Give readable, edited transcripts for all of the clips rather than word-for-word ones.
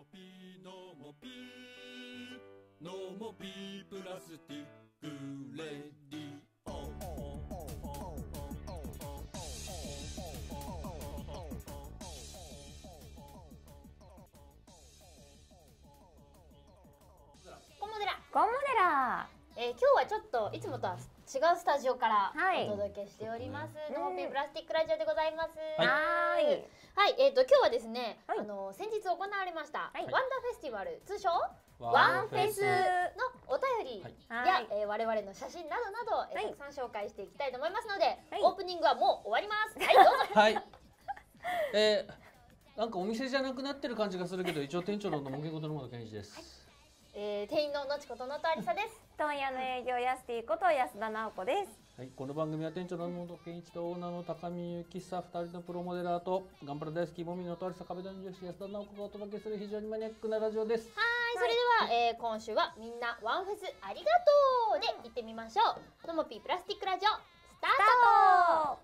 ピーのもピーのもピープラスティックレディオ。 ゴンモデラ今日はちょっといつもとは違うスタジオからお届けしております。のもぴープラスティックラジオでございます。はい。今日はですね、先日行われましたワンダーフェスティバル、通称ワンフェスのお便りや我々の写真などなどたくさん紹介していきたいと思いますので、オープニングはもう終わります。はい、どうぞ。 はい。なんかお店じゃなくなってる感じがするけど、一応店長の茂木ことの本健一です。 店員ののちことのとありさです。 問屋の営業やすてぃこと安田直子です。 はい、この番組は店長の本健一とオーナーの高見ゆきさ2人のプロモデラーとガンプラ大好きもみのとありさ壁谷女子安田直子がお届けする非常にマニアックなラジオです。 はい、それでは、今週はみんなワンフェスありがとうで行ってみましょう。のもぴープラスティックラジオスター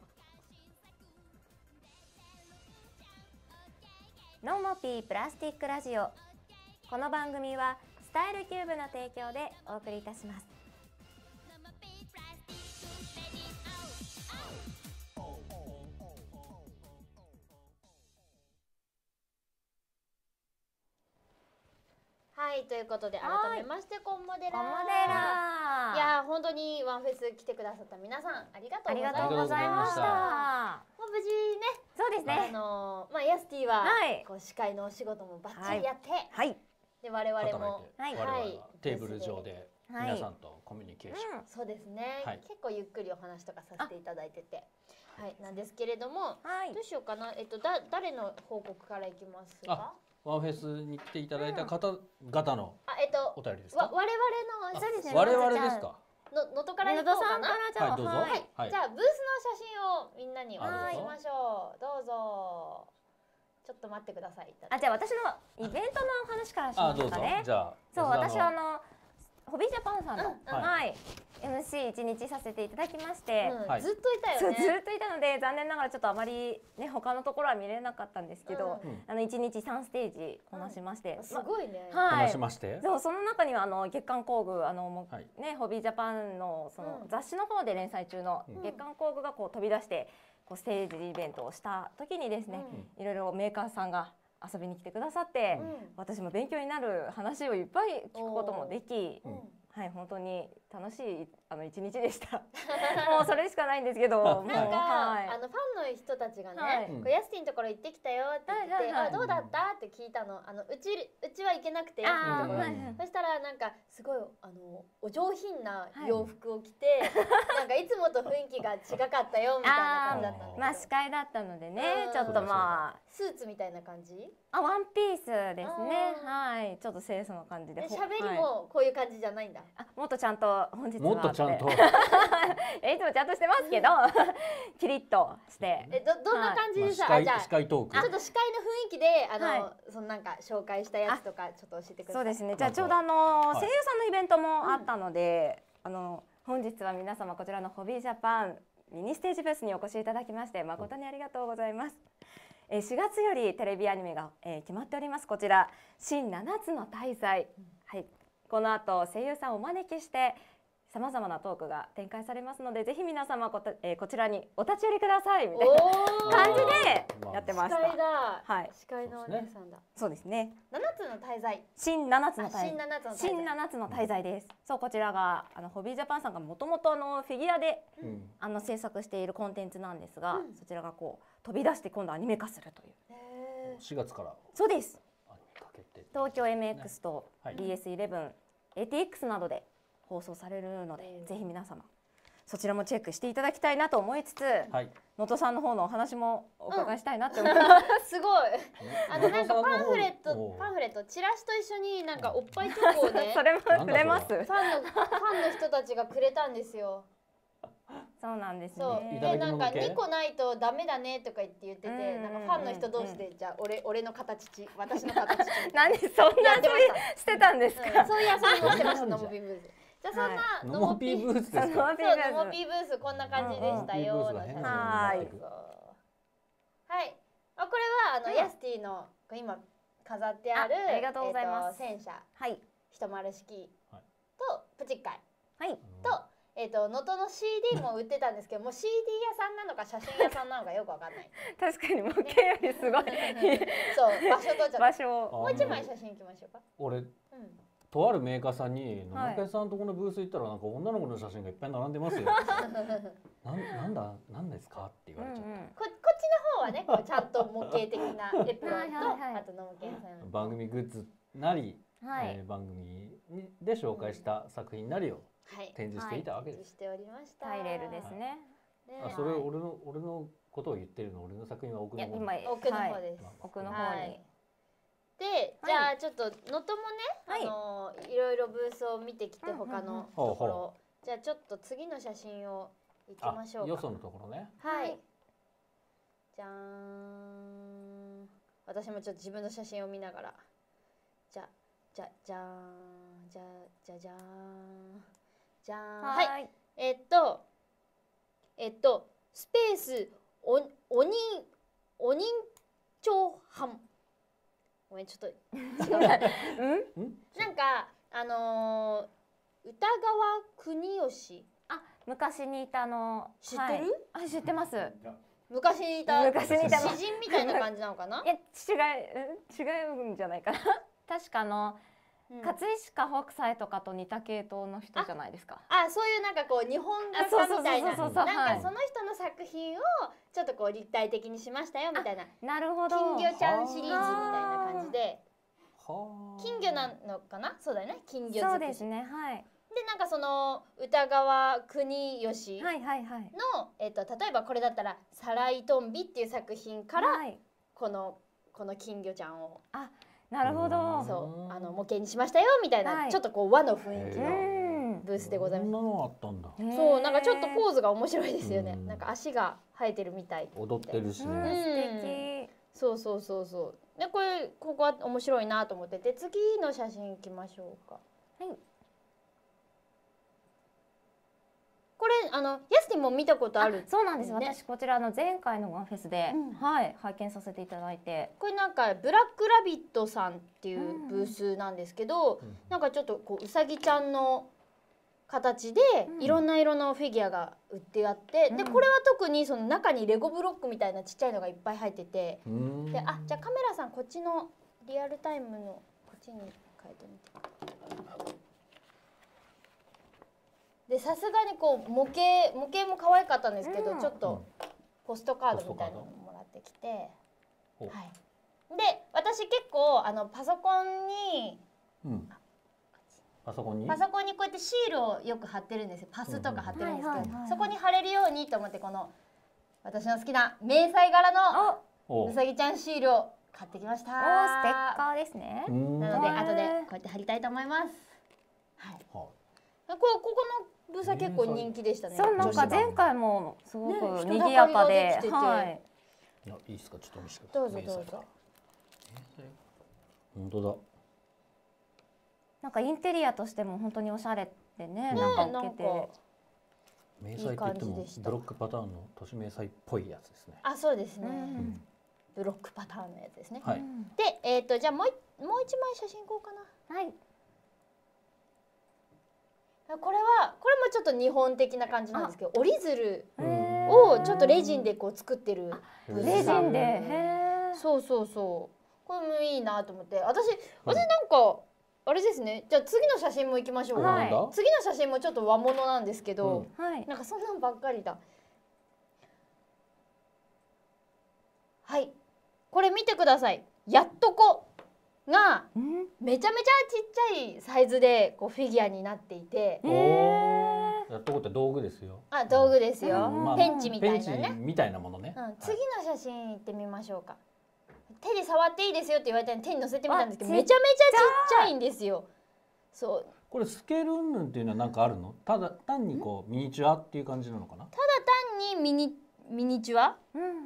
ト。のもぴープラスティックラジオ。この番組はスタイルキューブの提供でお送りいたします。 はい、ということで改めましてコンモデラー。いや本当にワンフェス来てくださった皆さんありがとうございました。もう無事ね。 そうですね。 ヤスティはこう司会のお仕事もバッチリやって、で我々もテーブル上で皆さんとコミュニケーション。 そうですね。結構ゆっくりお話とかさせていただいてて、なんですけれども、どうしようかな。誰の報告からいきますか。 ワンフェスに来ていただいた方々のお便りですか。 我々のそうですね。 我々ですか。 能登から行こうかな。 はい、どうぞ。 じゃあブースの写真をみんなにお願いしましょう。どうぞ。ちょっと待ってください。 じゃあ私のイベントの話からしますかね。 じゃあそう、私ホビージャパンさんのMC1日させていただきまして、 ずっといたよね。 ずっといたので残念ながらちょっとあまりね他のところは見れなかったんですけど、1日3ステージこなしまして、 すごいね。 こなしまして。 そう、その中には月刊工具ねホビージャパンのその雑誌の方で連載中の月刊工具がこう飛び出してこうステージイベントをした時にですね、いろいろメーカーさんが遊びに来てくださって、私も勉強になる話をいっぱい聞くこともでき、はい、本当に楽しい一日でした。もうそれしかないんですけど、 なんかファンの人たちがね、ヤスティのところ行ってきたよって言って、あ、どうだったって聞いたの。うちは行けなくて、そしたらなんかすごいお上品な洋服を着て、なんかいつもと雰囲気が違かったよみたいな感じだったんです。 まあ司会だったのでね、ちょっとまあスーツみたいな感じ？ ワンピースですね。はい、ちょっと清楚な感じで。 喋りもこういう感じじゃないんだ。 もっとちゃんと本日は。 もっとちゃんと。 いつもちゃんとしてますけど、キリッとして。 どんな感じでさ、じゃあ司会トーク。 ちょっと司会の雰囲気でそのなんか紹介したやつとかちょっと教えてください。 そうですね。じゃあちょうど声優さんのイベントもあったので、本日は皆様こちらのホビージャパンミニステージフェスにお越しいただきまして誠にありがとうございます。4月よりテレビアニメが決まっております。こちら新7つの大罪。はい。この後声優さんをお招きしてさまざまなトークが展開されますので、ぜひ皆様こちらにお立ち寄りくださいみたいな感じでやってました。 司会だ。 はい。 司会のお姉さんだ。 そうですね。 7つの大罪。 新7つの大罪です。そう、こちらがホビージャパンさんがもともとフィギュアで制作しているコンテンツなんですが、そちらがこう飛び出して今度アニメ化するという。 4月から。 そうです。東京 MX と BS11、ATX などで放送されるので、ぜひ皆様そちらもチェックしていただきたいなと思いつつ、能登さんの方のお話もお伺いしたいなって思います。 すごい。なんかパンフレットチラシと一緒になんかおっぱいチョコをね、 それもくれます。ファンの人たちがくれたんですよ。 そうなんですね。 でなんか2個ないとダメだねとか言ってて、なんかファンの人同士でじゃあ俺の形私の形何そんなしてたんですか。 そういやそうしてました。ノモピーブース。じゃあそんなノモピーブースですか。 ノモピーブースこんな感じでしたよ。はい。はい。これはヤスティの今飾ってあるありがとうございます。 戦車、 はい、 一丸式はいとプチッカイ、 はい、 と能登の CD も売ってたんですけど、もう CD 屋さんなのか写真屋さんなのかよくわかんない。 確かに模型よりすごい。 そう場所取っちゃった。 場所もう一枚写真行きましょうか。 俺とあるメーカーさんに野中さんとこのブース行ったらなんか女の子の写真がいっぱい並んでますよ。なんですかって言われちゃった。 こっちの方はね、こうちゃんと模型的なエプロンとあと野毛さん番組グッズなり、番組で紹介した作品なりを展示していたわけです。 しておりました。 タイレールですね。 あ、それ俺のことを言ってるの。俺の作品は奥の方。 今奥の方です。 奥の方に。 で、じゃあちょっと能登もね、いろいろブースを見てきて他のところ、じゃあちょっと次の写真をいきましょうか。 よそのところね。 はい。じゃーん。私もちょっと自分の写真を見ながら、じゃーん、じゃーん、はい。スペースお人長藩。ごめん、ちょっと違う。なんか歌川国吉。 あ、昔にいた知ってる？ あ、知ってます。 昔にいた詩人みたいな感じなのかな？ いや、違うんじゃないかな。確か葛飾北斎とかと似た系統の人じゃないですか。 あ、そういうなんかこう日本画家みたいな、なんかその人の作品をちょっとこう立体的にしましたよみたいな。 なるほど。 金魚ちゃんシリーズみたいな感じで。金魚なのかな？そうだよね。金魚。 そうですね。はい。 で、なんかその歌川国吉の例えばこれだったらサライトンビっていう作品からこの金魚ちゃんを。 あ、なるほど。 そう模型にしましたよみたいな、ちょっとこう和の雰囲気のブースでございます。 そんなのあったんだ。 そう、なんかちょっとポーズが面白いですよね。なんか足が生えてるみたい。 踊ってるしね。 素敵。そう。でここは面白いなと思ってて、次の写真いきましょうか。はい。これヤスティンも見たことある。 そうなんです。私こちら前回のワンフェスで拝見させていただいて、 これなんかブラックラビットさんっていうブースなんですけど、なんかちょっとこううさぎちゃんの形でいろんな色のフィギュアが売ってあって、でこれは特にその中にレゴブロックみたいなちっちゃいのがいっぱい入ってて、で、あ、じゃあカメラさんこっちのリアルタイムのこっちに変えてみて。で、さすがにこう模型も可愛かったんですけど、ちょっとポストカードみたいなのもらってきて、はい。で、私結構パソコンにこうやってシールをよく貼ってるんですよ。パスとか貼ってるんですけど、そこに貼れるようにと思ってこの私の好きな迷彩柄のうさぎちゃんシールを買ってきました。 ステッカーですね。 なので後でこうやって貼りたいと思います。はい。ここのブースは結構人気でしたね。 そう、なんか前回もすごく賑やかで、はい。 いいですか、ちょっと見せてください。 どうぞ。 本当だ。 なんかインテリアとしても本当におしゃれでね、なんか受けて。 迷彩って言ってもブロックパターンの都市迷彩っぽいやつですね。 あ、そうですね。ブロックパターンのやつですね。 はい。 で、じゃあもう一枚写真いこうかな。はい。これもちょっと日本的な感じなんですけど、折り鶴をちょっとレジンでこう作ってる。 レジンで。 そう。これもいいなと思って、私なんかあれですね。じゃあ次の写真も行きましょうか。次の写真もちょっと和物なんですけど、なんかそんなんばっかりだ。はい。これ見てください。やっとこがめちゃめちゃちっちゃいサイズでこうフィギュアになっていて、 やっとこって道具ですよ。 あ、道具ですよ。ペンチみたいなね。 ペンチみたいなものね。 次の写真行ってみましょうか。手で触っていいですよって言われたのに手に乗せてみたんですけど、めちゃめちゃちっちゃいんですよ。そう。 これスケール云々っていうのは何かあるの？ただ単にこうミニチュアっていう感じなのかな？ ただ単にミニチュア？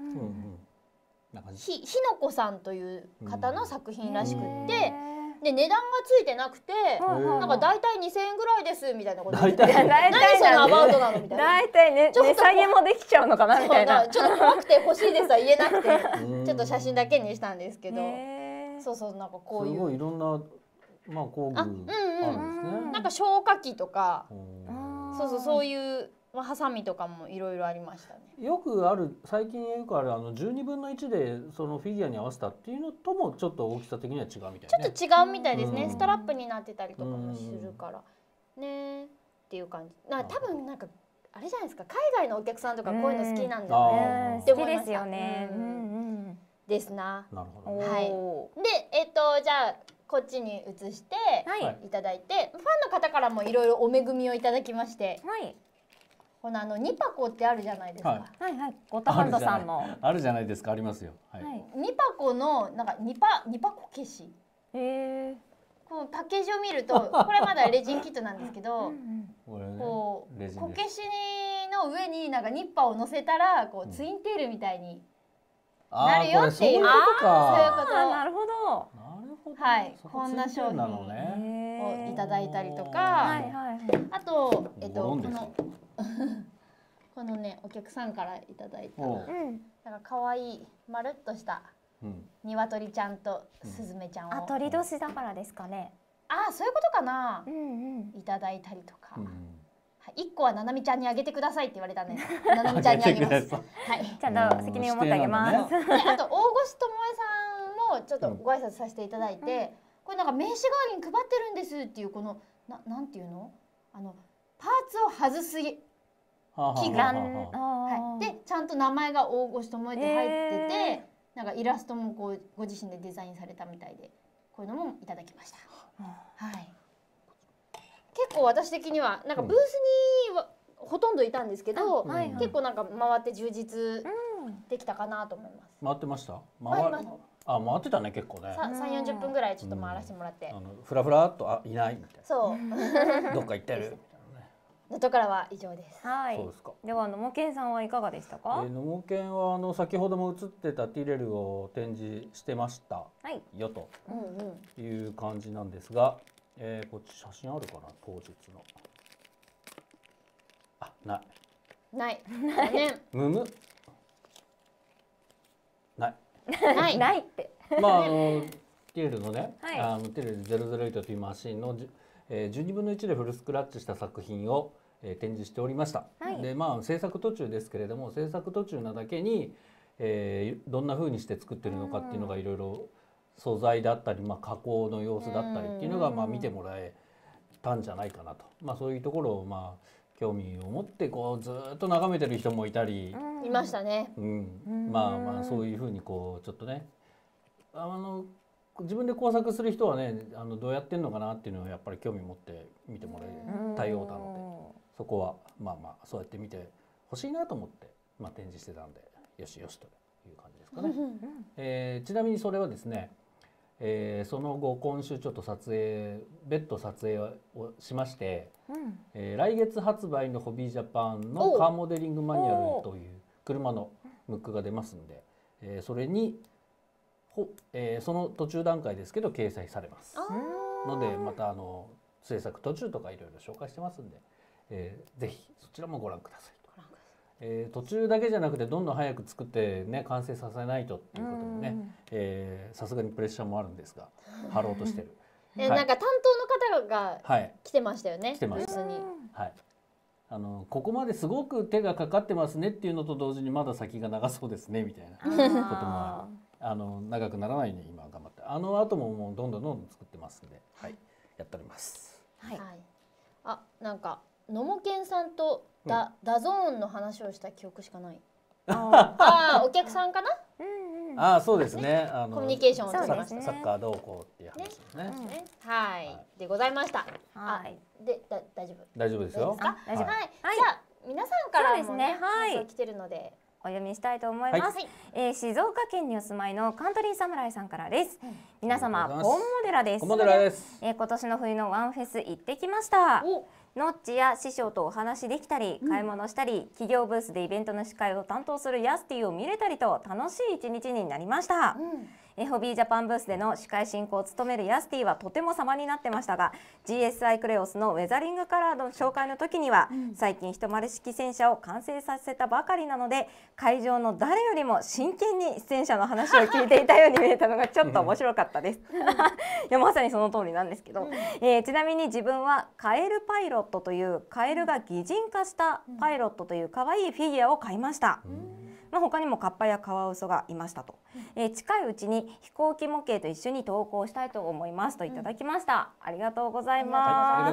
ひのこさんという方の作品らしくって、で値段がついてなくて、なんか大体2000円ぐらいですみたいなこと言ってて、何そのアバウトなのみたいな。 大体ね、値下げもできちゃうのかなみたいな。 ちょっと怖くて欲しいですは言えなくて、ちょっと写真だけにしたんですけど、 そうそう、なんかこういうすごいいろんなまあ工具あるんですね。 なんか消火器とか、そうそう、そういうハサミとかもいろいろありましたね。 よくある、最近よくある12分の1でそのフィギュアに合わせたっていうのともちょっと大きさ的には違うみたいね。 ちょっと違うみたいですね。ストラップになってたりとかもするからねっていう感じ。多分なんかあれじゃないですか、海外のお客さんとかこういうの好きなんだよねって思いました。 好きですよね。 ですな。 なるほど。 はい。でじゃあこっちに移していただいて、ファンの方からもいろいろお恵みをいただきまして、このニパコってあるじゃないですか。 はいはい。ゴッドハンドさんのあるじゃないですか、ありますよ。 ニパコのなんかニパコ消し。このパッケージを見ると、これまだレジンキットなんですけど、こうこけしの上になんかニッパーを乗せたらこうツインテールみたいになるよっていう、そういうこと。 なるほど。 はい、こんな商品をいただいたりとか、あとこのね、お客さんからいただいたなんか可愛いまるっとした鶏ちゃんとスズメちゃんを、 鳥年だからですかね。 そういうことかな。いただいたりとか、1個はななみちゃんにあげてくださいって言われたんで、ななみちゃんにあげます。はい、 ちゃんと責任を持ってあげます。 あと大越智恵さんもちょっとご挨拶させていただいて、これなんか名刺代わりに配ってるんですっていう、このなんていうの、パーツを外す器具でちゃんと名前が大越智恵って入ってて、なんかイラストもこうご自身でデザインされたみたいで、こういうのもいただきました。はい。結構私的にはなんかブースにはほとんどいたんですけど、結構なんか回って充実できたかなと思います。 回ってました？回ってたね、結構ね。 3、40分ぐらいちょっと回らせてもらって、 ふらふらっといないみたいな。 そう。 どっか行ってる。 能登からは以上です。 はい。では野茂健さんはいかがでしたか？ 野茂健は先ほども映ってたティレルを展示してましたよという感じなんですが、こっち写真あるかな、当日の。ない。 ない。 むむ。ない。 ないって。 まあティレルのね、ティレル008というマシンの12分の1でフルスクラッチした作品を展示しておりました。でまあ制作途中ですけれども、制作途中なだけにどんな風にして作ってるのかっていうのがいろいろ素材だったり、加工の様子だったりっていうのが見てもらえたんじゃないかなと、そういうところを興味を持ってこうずっと眺めてる人もいたりいましたね。 そういう風にこうちょっとね、自分で工作する人はね、どうやってんのかなっていうのをやっぱり興味持って見てもらえたようなので、そこはそうやって見てほしいなと思って、展示してたんでよしよしという感じですかね。ちなみにそれはですね、その後今週ちょっと別途撮影をしまして、来月発売のホビージャパンのカーモデリングマニュアルという車のムックが出ますんで、それにその途中段階ですけど掲載されますので、また制作途中とかいろいろ紹介してますんで、ぜひそちらもご覧ください。途中だけじゃなくてどんどん早く作ってね、完成させないとっていうこともね、さすがにプレッシャーもあるんですが、貼ろうとしてる。 なんか担当の方が来てましたよね。 来てました。はい。ここまですごく手がかかってますねっていうのと同時に、まだ先が長そうですねみたいなことも長くならないように今頑張って、後ももうどんどん作ってますんで、やっております。 なんか野茂健さんとダゾーンの話をした記憶しかない。お客さんかな？ そうですね。 コミュニケーションを取りました。 サッカーどうこうっていう話ですね。 はい。でございました。で大丈夫。 大丈夫ですよ。 はい。じゃあ皆さんからもね、来てるのでお読みしたいと思います。静岡県にお住まいのカントリー侍さんからです。皆様、コンモデラです。今年の冬のワンフェス行ってきました。ノッチや師匠とお話できたり、買い物したり、企業ブースでイベントの司会を担当するヤスティを見れたりと楽しい一日になりました。 ホビージャパンブースでの司会進行を務めるヤスティはとても様になってましたが、 GSI クレオスのウェザリングカラーの紹介の時には、最近一丸式戦車を完成させたばかりなので、会場の誰よりも真剣に戦車の話を聞いていたように見えたのがちょっと面白かったですいやまさにその通りなんですけど、ちなみに自分はカエルパイロットというカエルが擬人化したパイロットという可愛いフィギュアを買いました。他にもカッパやカワウソがいましたと、近いうちに飛行機模型と一緒に投稿したいと思いますといただきました。ありがとうございます。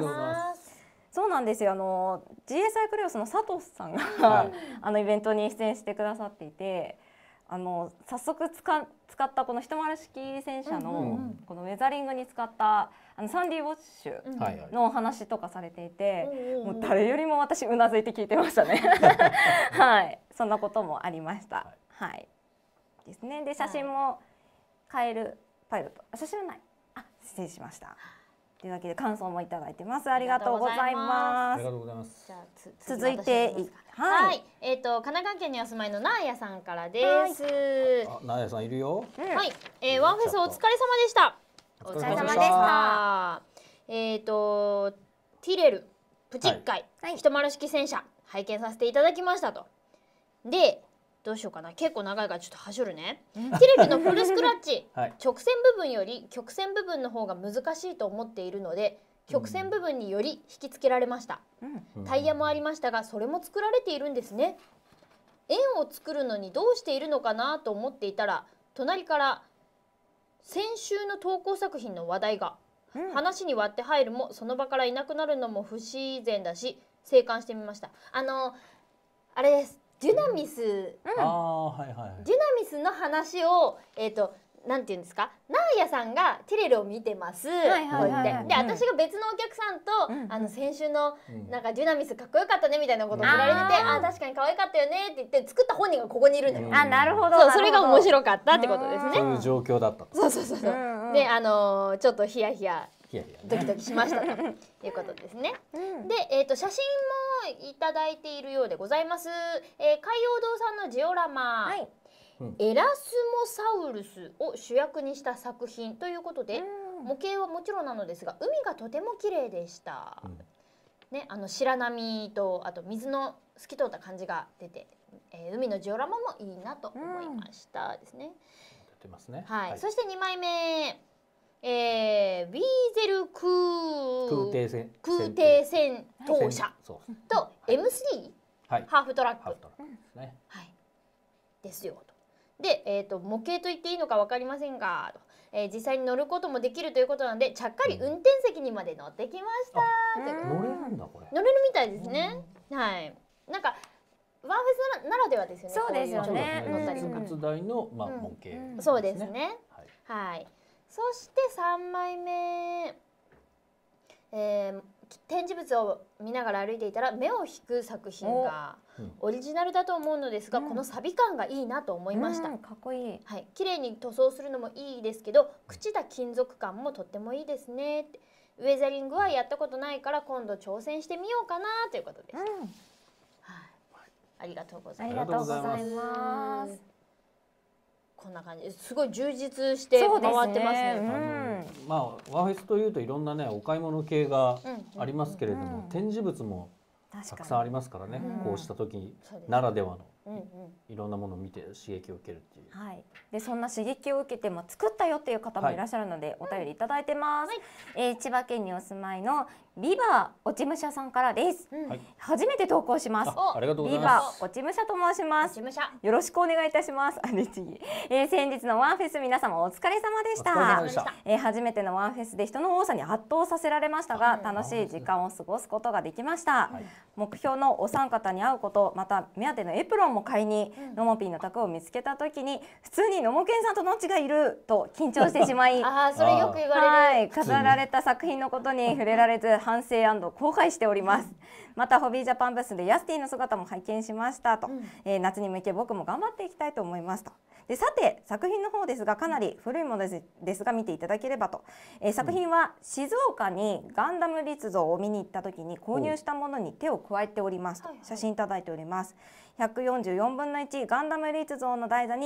そうなんですよ。GSI クレオスの佐藤さんが、イベントに出演してくださっていて、早速使ったこの一丸式戦車のこのウェザリングに使ったサンディウォッシュのお話とかされていて、もう誰よりも私うなずいて聞いてましたねはい、そんなこともありました。はい、ですね。で写真もカエルパイロット、写真はない、失礼しました。というわけで感想もいただいてます。ありがとうございます。 ありがとうございます。 じゃあ続いて、 はい、神奈川県にお住まいのナーヤさんからです。 ナーヤさんいるよ。 はい、ワンフェスお疲れ様でした。 お疲れ様でした。 ティレルプチッカイ一丸式戦車拝見させていただきましたと。でどうしようかな、結構長いからちょっとはしょるね。ティレルのフルスクラッチ、直線部分より曲線部分の方が難しいと思っているので、曲線部分により引き付けられました。タイヤもありましたが、それも作られているんですね。円を作るのにどうしているのかなと思っていたら、隣から先週の投稿作品の話題が、話に割って入るもその場からいなくなるのも不自然だし、静観してみました。あれです、デュナミス、デュナミスの話をなんていうんですか、ナーヤさんがティレルを見てます。で私が別のお客さんと先週のなんかデュナミスかっこよかったねみたいなことを振られてて、確かに可愛かったよねって言って作った本人がここにいるのよ。 なるほど。 それが面白かったってことですね。 そういう状況だったと。 そう。でちょっとヒヤヒヤドキドキしましたということですね。で写真もいただいているようでございます。海洋堂さんのジオラマ。エラスモサウルスを主役にした作品ということで、模型はもちろんなのですが海がとても綺麗でした。白波とあと水の透き通った感じが出て、海のジオラマもいいなと思いましたですね。 出てますね。 そして2枚目、ウィーゼル空挺戦闘車と M3 ハーフトラックですよと。で、模型と言っていいのか分かりませんが、実際に乗ることもできるということなので、ちゃっかり運転席にまで乗ってきました。 乗れるんだこれ。 乗れるみたいですね。はい。なんかワンフェスならではですよね。 そうですよね。 乗ったりとか。 実物大の模型。 そうですね。はい。そして3枚目。展示物を見ながら歩いていたら目を引く作品がオリジナルだと思うのですが、このサビ感がいいなと思いました。 かっこいい。 はい、綺麗に塗装するのもいいですけど、朽ちた金属感もとってもいいですねって。ウェザリングはやったことないから今度挑戦してみようかなということです。ありがとうございます。 ありがとうございます。 こんな感じですごい充実して回ってますね。 ワンフェスというといろんなねお買い物系がありますけれども、展示物もたくさんありますからね、こうした時ならではのいろんなものを見て刺激を受けるっていう。 でそんな刺激を受けて作ったよっていう方もいらっしゃるので、お便りいただいてます。千葉県にお住まいのビバ落ち武者さんからです。初めて投稿します。 ありがとうございます。 ビバ落ち武者と申します。よろしくお願いいたします。先日のワンフェス皆様お疲れ様でした。初めてのワンフェスで人の多さに圧倒させられましたが、楽しい時間を過ごすことができました。目標のお三方に会うこと、また目当てのエプロンも買いにのもぴんの宅を見つけた時に、普通にのもけんさんとのっちがいると緊張してしまい、 それよく言われる。 飾られた作品のことに触れられず反省&後悔しております。またホビージャパンブースでヤスティの姿も拝見しましたと、夏に向け僕も頑張っていきたいと思いますと。でさて作品の方ですが、かなり古いものですが見ていただければと。作品は静岡にガンダム立像を見に行った時に購入したものに手を加えておりますと写真いただいております。144分の1ガンダム立像の台座に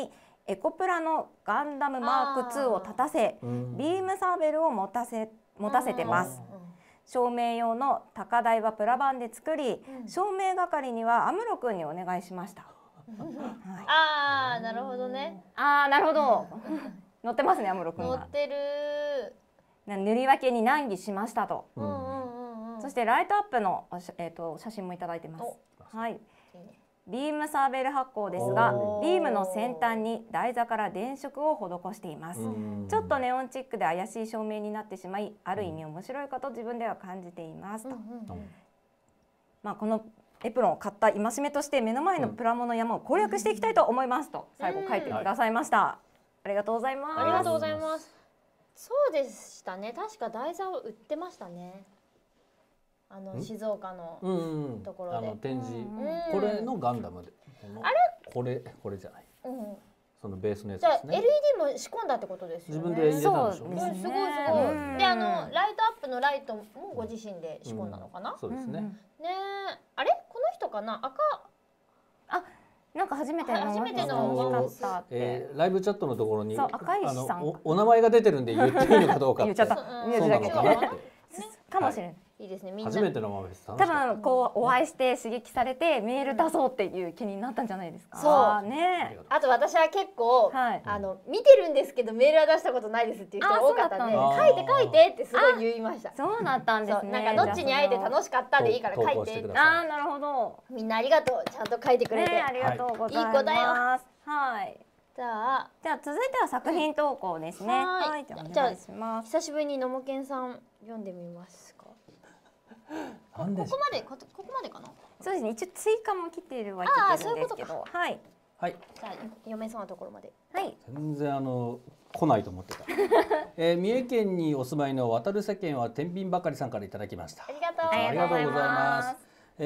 エコプラのガンダムマーク2を立たせ、ビームサーベルを持たせてます。照明用の高台はプラ板で作り、照明係にはアムロ君にお願いしました。 ああ、なるほどね。 ああ、なるほど。乗ってますね、アムロ君は。 乗ってる。 塗り分けに難儀しましたと。そしてライトアップの写真もいただいてます。はい。ビームサーベル発光ですが、ビームの先端に台座から電飾を施しています。ちょっとネオンチックで怪しい照明になってしまい、ある意味面白いかと自分では感じていますと。まあこのエプロンを買った戒めとして目の前のプラモの山を攻略していきたいと思いますと最後書いてくださいました。ありがとうございます。 ありがとうございます。そうでしたね。確か台座を売ってましたね。静岡のところで展示、これのガンダムで、あれこれじゃない、そのベースのやつですね。 じゃあ LED も仕込んだってことですよね。 自分で入れたんでしょうね。 すごいすごい。でライトアップのライトもご自身で仕込んだのかな。 そうですね。 ねあれこの人かな、 なんか初めてのライブチャットのところに赤石さんお名前が出てるんで言っていいのかどうか言っちゃった。 そうなのかなってかもしれない。 いいですね。みんな初めてのままです。 多分こうお会いして刺激されてメール出そうっていう気になったんじゃないですか。 そうね。 あと私は結構見てるんですけどメールは出したことないですっていう人が多かったんで、書いてってすごい言いました。 そうだったんですね。 なんかどっちに会えて楽しかったでいいから書いて。 ああ、なるほど。 みんなありがとう。ちゃんと書いてくれて。 ありがとうございます。 いい子だよ。 はい。 じゃあ続いては作品投稿ですね。はい。じゃあ久しぶりにのもけんさん読んでみますか。ここまでかな。 そうですね。一応追加も来ているわけですけど、はい。 はい。 じゃあ読めそうなところまで。 はい。 全然来ないと思ってた。三重県にお住まいの渡る世間は天秤ばかりさんからいただきました。 ありがとう。 ありがとうございます。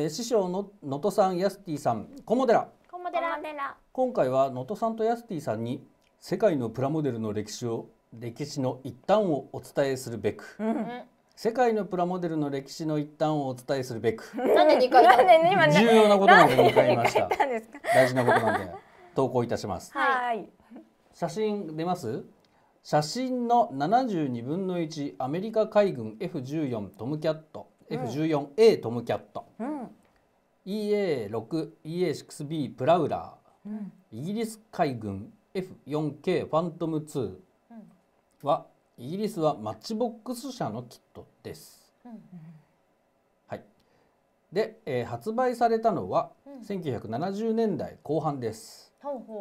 師匠の能登さん、ヤスティさん、菰寺。今回は能登さんとヤスティさんに世界のプラモデルの歴史の一端をお伝えするべく。世界のプラモデルの歴史の一端をお伝えするべく。 なんで2回重要なことなんで2回言いました。大事なことなんで投稿いたします。 はい。 写真出ます？写真の72分の1アメリカ海軍 F14 トムキャット、F14A トムキャット、EA6 EA6B プラウラー、イギリス海軍 F4K ファントム2はイギリスはマッチボックス社のキットです。はい。で、発売されたのは1970年代後半です。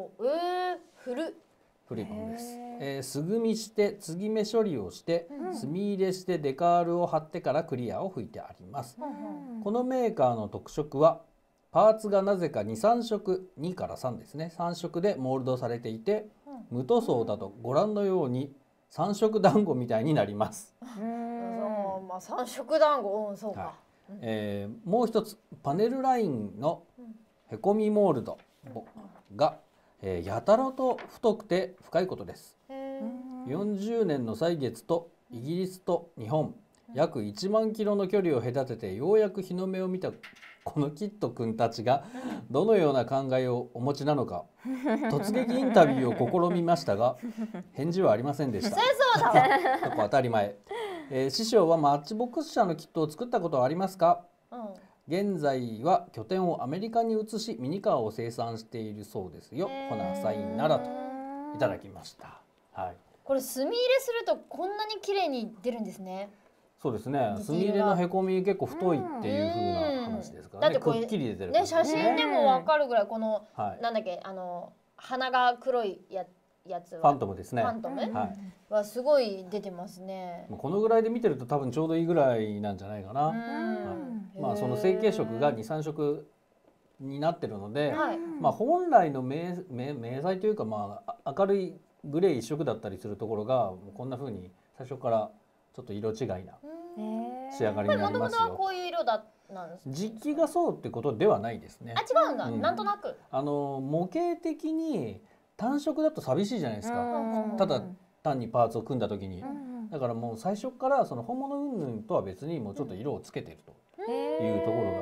古いものです。素組みして継ぎ目処理をして墨入れしてデカールを貼ってからクリアを吹いてあります。このメーカーの特色はパーツがなぜか2色2から3ですね、3色でモールドされていて、無塗装だとご覧のように3色団子みたいになります。 まあ3色団子、そうか。 もう一つパネルラインのへこみモールドがやたらと太くて深いことです。40年の歳月とイギリスと日本約1万キロの距離を隔ててようやく日の目を見たこのキット君たちがどのような考えをお持ちなのか突撃インタビューを試みましたが返事はありませんでした。 そうだわ。 当たり前。師匠はマッチボックス社のキットを作ったことはありますか？現在は拠点をアメリカに移しミニカーを生産しているそうですよ。ほなさいならといただきました。はい。 これ墨入れするとこんなに綺麗に出るんですね。 そうですね。墨入れのへこみ結構太いっていう風な話ですからね。くっきり出てるね。写真でもわかるぐらいこのなんだっけ鼻が黒いやつはファントムですね。 ファントムはすごい出てますね。 このぐらいで見てると多分ちょうどいいぐらいなんじゃないかな。まあその成型色が2、3色になってるので、まあ本来の明細というかまあ明るいグレー一色だったりするところがこんな風に最初からちょっと色違いな仕上がりになりますよ。 これ元々はこういう色だなんですか？ 実機がそうってことではないですね。 あ、違うんだ。なんとなく。 模型的に単色だと寂しいじゃないですか。ただ単にパーツを組んだ時に。だからもう最初からその本物云々とは別にもうちょっと色をつけてるというところが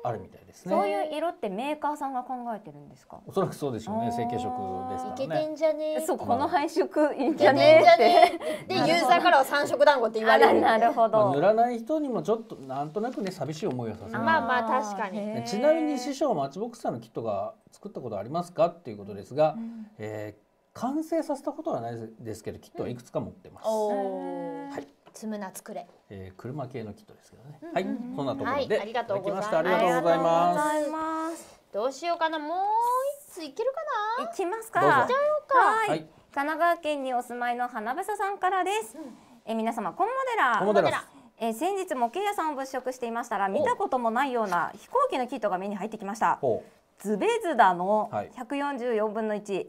あるみたいですね。 そういう色ってメーカーさんが考えてるんですか？ おそらくそうでしょうね。成型色ですからね。 いけてんじゃね。 そう、この配色いいんいけてんじじゃねゃね。でユーザーからは三色団子って言われる。 なるほど。 塗らない人にもちょっとなんとなくね寂しい思いをさせる。 まあまあ確かに。 ちなみに師匠マッチボックスさんのキットが作ったことありますかっていうことですが、完成させたことはないですけどキットはいくつか持ってます。はい。 つむな作れ。 車系のキットですけどね。はい、そんなところで、 はい、ありがとうございます。 ありがとうございます。 どうしようかな、もう一ついけるかな。 いきますか。 いっちゃおうか。 はい。神奈川県にお住まいの花房さんからです。皆様コンモデラ。先日模型屋さんを物色していましたら見たこともないような飛行機のキットが目に入ってきました。ズベズダの144分の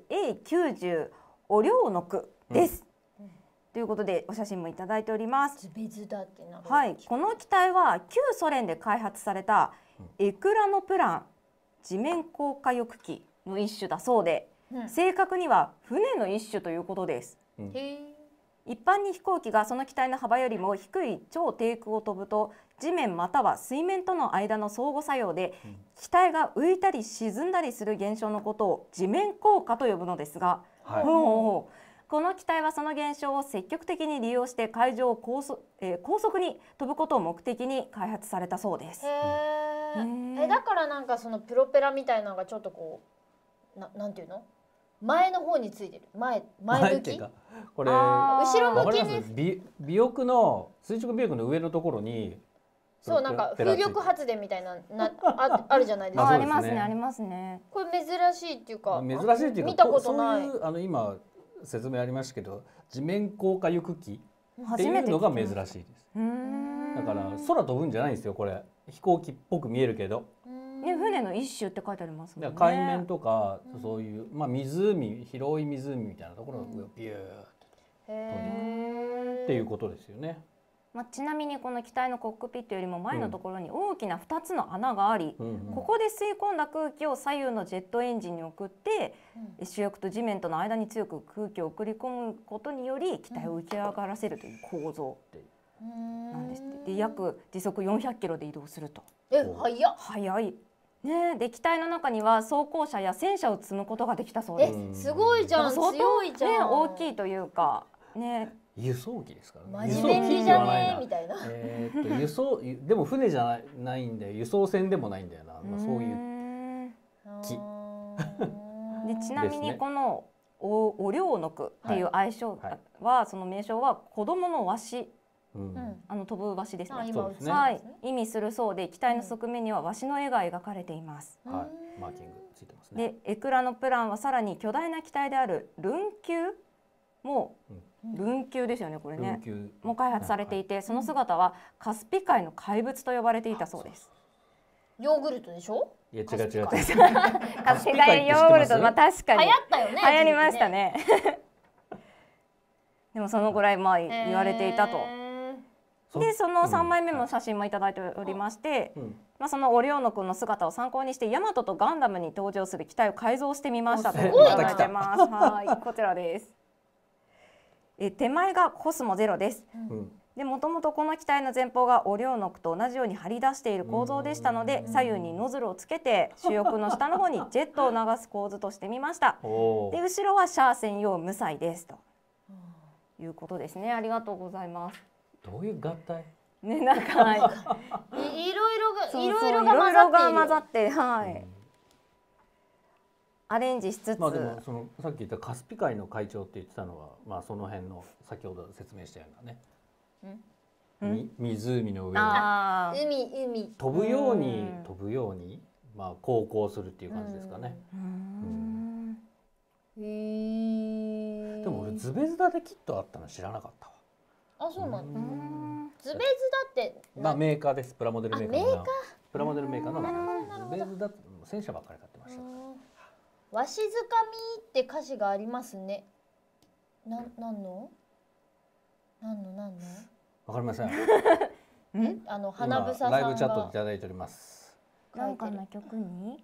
1A90 お両の句です。ということでお写真もいただいております。 ズベズダってなんか。 はい、この機体は旧ソ連で開発されたエクラノプラン地面降下翼機の一種だそうで、正確には船の一種ということです。一般に飛行機がその機体の幅よりも低い超低空を飛ぶと地面または水面との間の相互作用で機体が浮いたり沈んだりする現象のことを地面降下と呼ぶのですが、この機体はその現象を積極的に利用して海上を高速に飛ぶことを目的に開発されたそうです。 だからなんかそのプロペラみたいなのがちょっとこうなんていうの、前の方についてる、前向き、 これ後ろ向きに尾翼の垂直尾翼の上のところにそうなんか風力発電みたいなあるじゃないですか。 ありますね、ありますね。 これ珍しいっていうか、 珍しいっていうか、 見たことない。 今説明ありましたけど、地面降下翼機っていうのが珍しいです。だから空飛ぶんじゃないんですよ、これ飛行機っぽく見えるけど。 船の一種って書いてありますもんね。 海面とかそういう広い湖みたいなところをビューって飛んでいくっていうことですよね。 ちなみにこの機体のコックピットよりも前のところに大きな2つの穴があり、ここで吸い込んだ空気を左右のジェットエンジンに送って、主翼と地面との間に強く空気を送り込むことにより機体を浮き上がらせるという構造なんですって。で約時速400キロで移動すると。速い。ね、で機体の中には装甲車や戦車を積むことができたそうです。 すごいじゃん、強いじゃん。 大きいというかね。 輸送機ですからね。真面目じゃねみたいな。 輸送でも船じゃないんで輸送船でもないんだよな。そういう機。 でちなみにこのお両の句っていう愛称はその名称は子供のわし。飛ぶワシですね。はい、意味するそうで機体の側面にはワシの絵が描かれています。 はい、マーキングついてますね。 でエクラのプランはさらに巨大な機体であるルン級もルン級ですよね、これね。も開発されていて、その姿はカスピ海の怪物と呼ばれていたそうです。 ヨーグルトでしょ？ いや違う。 カスピ海ヨーグルト、確かに流行ったよね。 流行りましたね。でもそのぐらい言われていたと。でその3枚目の写真もいただいておりまして、そのオリオノ君の姿を参考にしてヤマトとガンダムに登場する機体を改造してみましたといただいてます。はい、こちらです。手前がコスモ0です。でもともとこの機体の前方がオリオノクと同じように張り出している構造でしたので、左右にノズルをつけて主翼の下の方にジェットを流す構図としてみました。で後ろはシャア専用無彩ですということですね。ありがとうございます。 どういう合体？ ね、なんかいろいろが混ざって、はい。アレンジしつつ、 でもさっき言ったカスピ海の海潮って言ってたのは、その辺の先ほど説明したようなね、湖の上を海飛ぶように航行するっていう感じですかね。でも俺ズベズダでキットあったの知らなかったわ。 あ、そうなんだ。ズベズダってメーカーです。プラモデルメーカーのプラモデルメーカーのズベズダ戦車ばっかり買ってました。 わしづかみって歌詞がありますね。なんのわかりません。 花房さんがライブチャットでいただいております。 なんかの曲に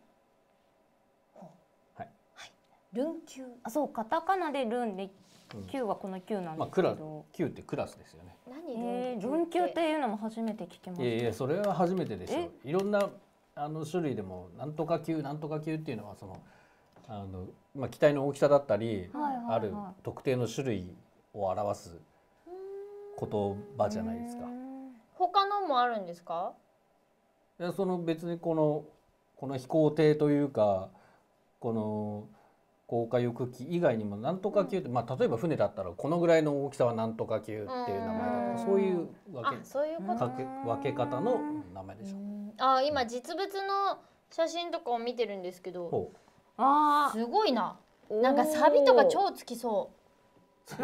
ルン級。 あ、そう、カタカナでルンで級はこの級なんですけど、 級ってクラスですよね。 ルン級っていうのも初めて聞きました。 いやそれは初めてですよ。いろんな種類でもなんとか級なんとか級っていうのはその機体の大きさだったり、ある特定の種類を表す言葉じゃないですか。 他のもあるんですか？ いや、その別にこの飛行艇というかこの高架翼機以外にもなんとか級って、例えば船だったらこのぐらいの大きさはなんとか級っていう名前だとか、そういう分け方の名前でしょ。 今実物の写真とかを見てるんですけど、すごいな。なんかサビとか超つきそう。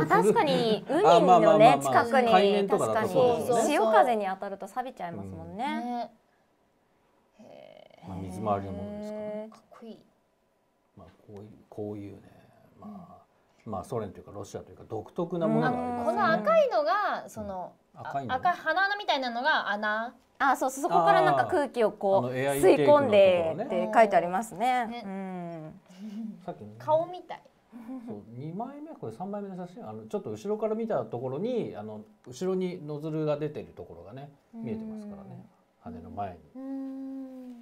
確かに海のね近くに確かに潮風に当たると錆びちゃいますもんね。 水回りのものですからね。 かっこいい。 こういうね、ソ連というかロシアというか独特なものがありますね。 この赤いのがその赤鼻穴みたいなのが穴。 そう、そこからなんか空気をこう吸い込んでって書いてありますね。 さっき顔みたい。 2枚目これ3枚目の写真、ちょっと後ろから見たところに後ろにノズルが出てるところがね見えてますからね、羽の前に。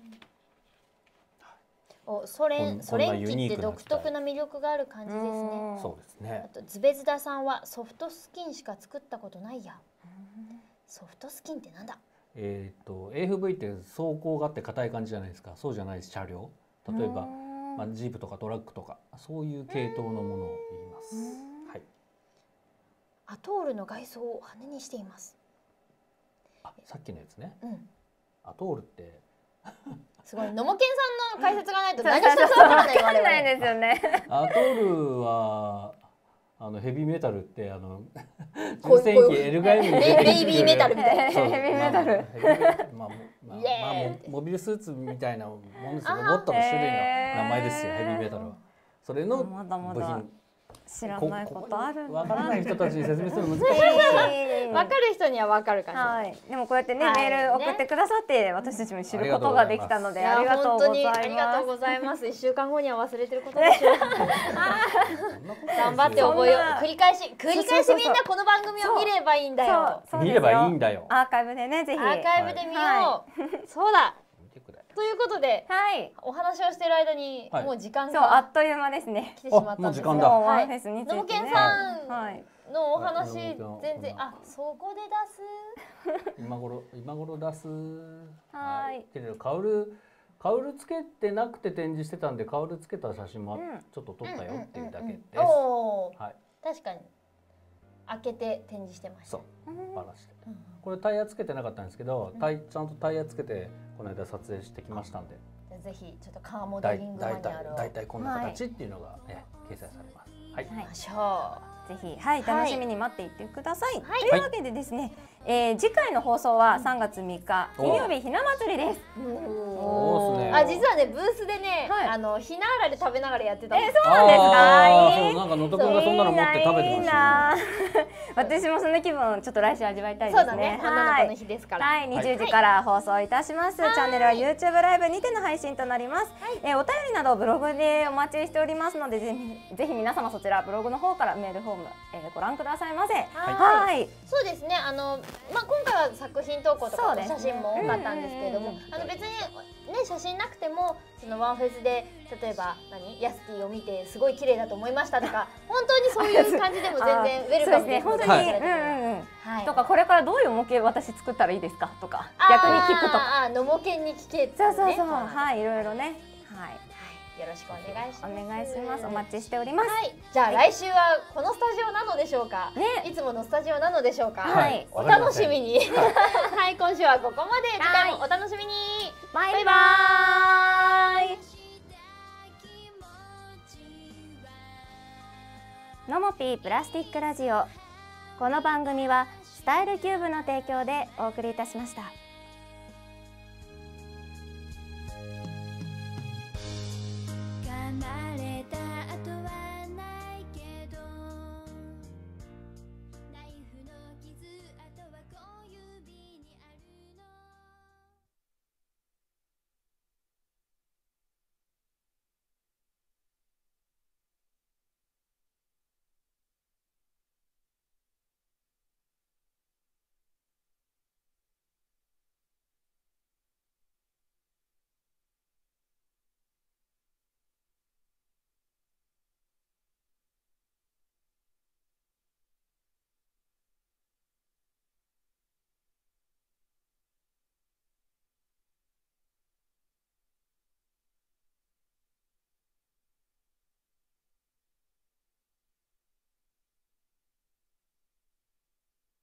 ソ連機って独特な魅力がある感じですね。 そうですね。 あとズベズダさんはソフトスキンしか作ったことないや。ソフトスキンってなんだ ？AFV って装甲があって硬い感じじゃないですか。そうじゃない車両、例えばジープとかトラックとかそういう系統のものを言います。はい。 アトールの外装を羽にしています。 さっきのやつね。アトールってすごい、のもけんさんの解説がないと何一つわからないですよね。 アトールはヘビーメタルって重戦機エルガイムに出てくるベイビーメタルみたいな。 ヘビーメタル。 モビルスーツみたいなものですよ。ロボットの種類の名前ですよ、ヘビーメタルは。それの部品。 知らないことあるんだ。 わからない人たちに説明するの難しいですよ。 わかる人にはわかる感じ。 でもこうやってねメール送ってくださって私たちも知ることができたのでありがとうございます。 ありがとうございます。1週間後には忘れてることでしょう。頑張って覚えよう。繰り返しみんなこの番組を見ればいいんだよ。 見ればいいんだよ。 アーカイブでね、ぜひアーカイブで見よう。そうだ。ということで、お話をしている間にもう時間があっという間ですね。 来てしまったんですけど、 のもけんさんのお話全然そこで出す。 今頃出す。はい。けれどカウルつけてなくて展示してたんでカウルつけた写真もちょっと撮ったよっていうだけです。はい。 確かに開けて展示してました。 そう。バラして。これタイヤつけてなかったんですけど、ちゃんとタイヤつけてこの間撮影してきましたんで。 ぜひちょっとカーモデリングマニュアルを。 大体こんな形っていうのが掲載されます。はい。 ましょう。 ぜひ楽しみに待っていてください。というわけでですね、次回の放送は3月3日金曜日ひな祭りです。 実はねブースでねひなあられ食べながらやってた。 そうなんですか。 なんかのとくんがそんなの持って食べてましたね。 私もその気分ちょっと来週味わいたいですね。 そうだね。女の子の日ですから。 20時から放送いたします。チャンネルは YouTube ライブにての配信となります。お便りなどブログでお待ちしておりますのでぜひ皆様そちらブログの方からメールフォームご覧くださいませ。 そうですね。今回は作品投稿とか写真も多かったんですけれども、別にね写真なくてもそのワンフェスで例えばヤスティを見てすごい綺麗だと思いましたとか本当にそういう感じでも全然ウェルカムです。 本当にとかこれからどういう模型私作ったらいいですかとか逆に聞くとかの模型に聞け。 そういろいろね。 よろしくお願いします。 お願いします。お待ちしております。 じゃあ来週はこのスタジオなのでしょうか。いつものスタジオなのでしょうか。お楽しみに。はい、今週はここまで。次回もお楽しみに。 バイバイ。のもぴープラスティックラジオ。この番組はスタイルキューブの提供でお送りいたしました。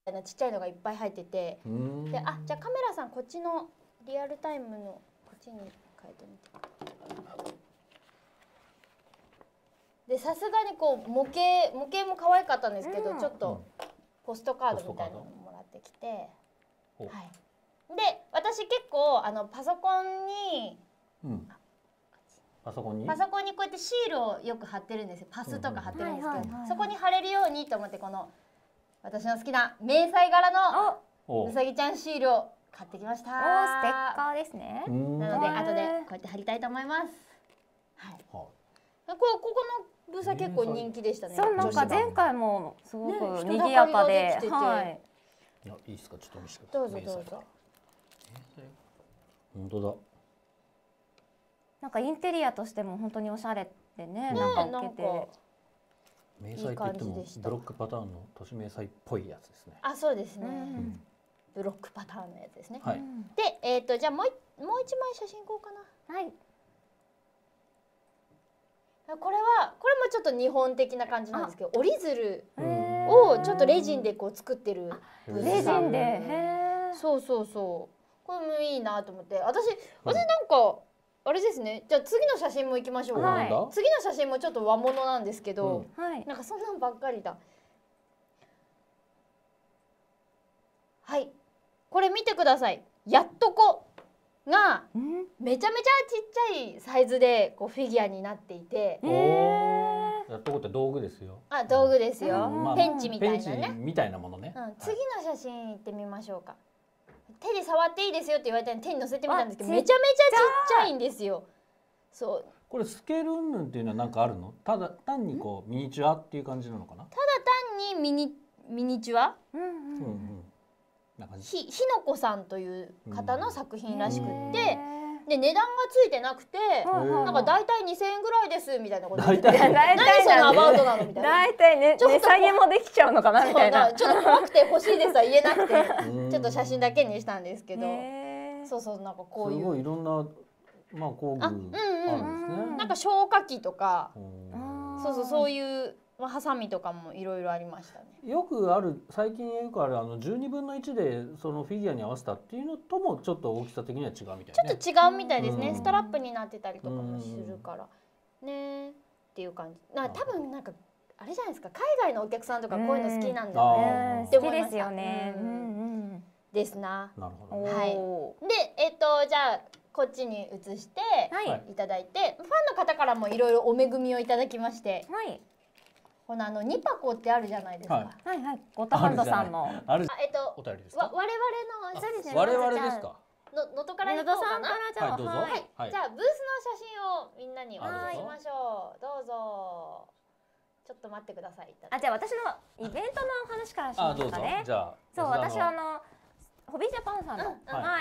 ちっちゃいのがいっぱい入ってて、で、あ、じゃあカメラさんこっちのリアルタイムのこっちに変えてみて。で、さすがにこう模型も可愛かったんですけど、ちょっとポストカードみたいなのもらってきて、はい。で、私結構パソコンに、パソコンにこうやってシールをよく貼ってるんですよ。パスとか貼ってるんですけど、そこに貼れるようにと思って、この私の好きな迷彩柄のうさぎちゃんシールを買ってきました。 ステッカーですね。 なので後でこうやって貼りたいと思います。はい。ここのブーサ結構人気でしたね。 そう、なんか前回もすごく賑やかで、はい。 いいですか、ちょっと見せてください。 どうぞ。 本当だ。 なんかインテリアとしても本当におしゃれでね、なんか受けて。 迷彩って言ってもブロックパターンの都市迷彩っぽいやつですね。 あ、そうですね。ブロックパターンのやつですね。 はい。 で、じゃあもう一枚写真いこうかな。 はい。 これもちょっと日本的な感じなんですけど、折り鶴をちょっとレジンでこう作ってる。 レジンで。 そう。これもいいなと思って、私なんかあれですね。じゃあ次の写真も行きましょう。次の写真もちょっと和物なんですけど、なんかそんなんばっかりだ。はい。これ見てください。やっとこがめちゃめちゃちっちゃいサイズでこうフィギュアになっていて。 やっとこって道具ですよ。 あ、道具ですよ。ペンチみたいなね。 みたいなものね。 次の写真行ってみましょうか。手で触っていいですよって言われたのに手に乗せてみたんですけど、めちゃめちゃちっちゃいんですよ。そう。 これスケール云々っていうのは何かあるの？ただ単にこうミニチュアっていう感じなのかな？ただ単にミニチュア？ひのこさんという方の作品らしくって、で値段がついてなくて、なんか大体2000円ぐらいですみたいなこと言って、何そのアバウトなのみたいな。 大体値下げもできちゃうのかなみたいな。 ちょっと怖くて欲しいですは言えなくて、ちょっと写真だけにしたんですけど、そうなんかこういう。 すごいいろんな工具あるんですね。 なんか消火器とか、そういうハサミとかもいろいろありましたね。 最近よくある12分の1でそのフィギュアに合わせたっていうのともちょっと大きさ的には違うみたいな。 ちょっと違うみたいですね。ストラップになってたりとかもするからねっていう感じ。多分なんかあれじゃないですか。海外のお客さんとかこういうの好きなんだよね。 好きですよね。 ですな。 なるほど。 はい。でじゃあこっちに移していただいて、ファンの方からもいろいろお恵みをいただきまして。このニパコってあるじゃないですか。 ゴッドハンドさんの。 お便りですか？ 我々のそうですね。 我々ですか？ 能登から行こうかな。 はい、どうぞ。 じゃあブースの写真をみんなにお願いしましょう。どうぞ。ちょっと待ってください。 じゃあ私のイベントの話からしますかね。 じゃあそう、私ホビージャパンさんの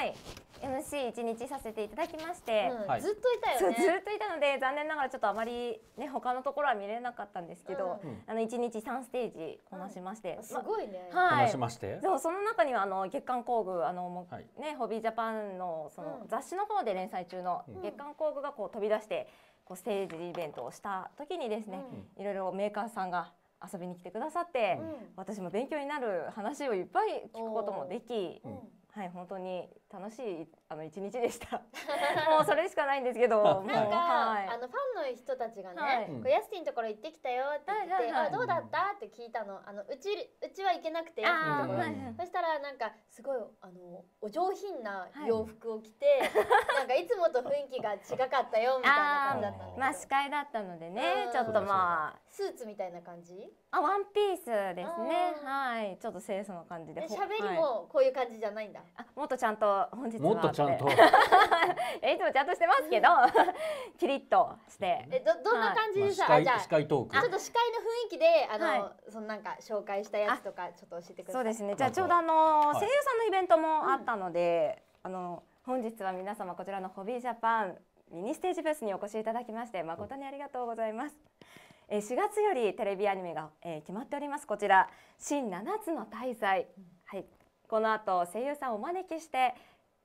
MC1日させていただきまして、 ずっといたよね。 ずっといたので残念ながらちょっとあまりね他のところは見れなかったんですけど、1日3ステージこなしまして、 すごいね。 こなしまして。 そう、その中には月刊工具ねホビージャパンのその雑誌の方で連載中の月刊工具がこう飛び出してこうステージイベントをした時にですね、いろいろメーカーさんが遊びに来てくださって、私も勉強になる話をいっぱい聞くこともでき。はい、本当に楽しい一日でした。もうそれしかないんですけど、 なんかファンの人たちがね、ヤスティンのところ行ってきたよって言って、あ、どうだったって聞いたの。うちは行けなくて、ヤスティンのところ。そしたらなんかすごいお上品な洋服を着て、なんかいつもと雰囲気が違かったよみたいな感じだったんです。 まあ司会だったのでね、ちょっとまあスーツみたいな感じ？ ワンピースですね。はい、ちょっと清楚な感じで。 喋りもこういう感じじゃないんだ。 もっとちゃんと本日はもっとちゃんといつもちゃんとしてますけどキリッとしてどんな感じでさ、じゃあ司会トークちょっと司会の雰囲気でそのなんか紹介したやつとかちょっと教えてください。 そうですね。じゃあちょうど声優さんのイベントもあったので、本日は皆様こちらのホビージャパンミニステージフェスにお越しいただきまして誠にありがとうございます。4月よりテレビアニメが決まっております。こちら新7つの大罪。はい。この後声優さんをお招きして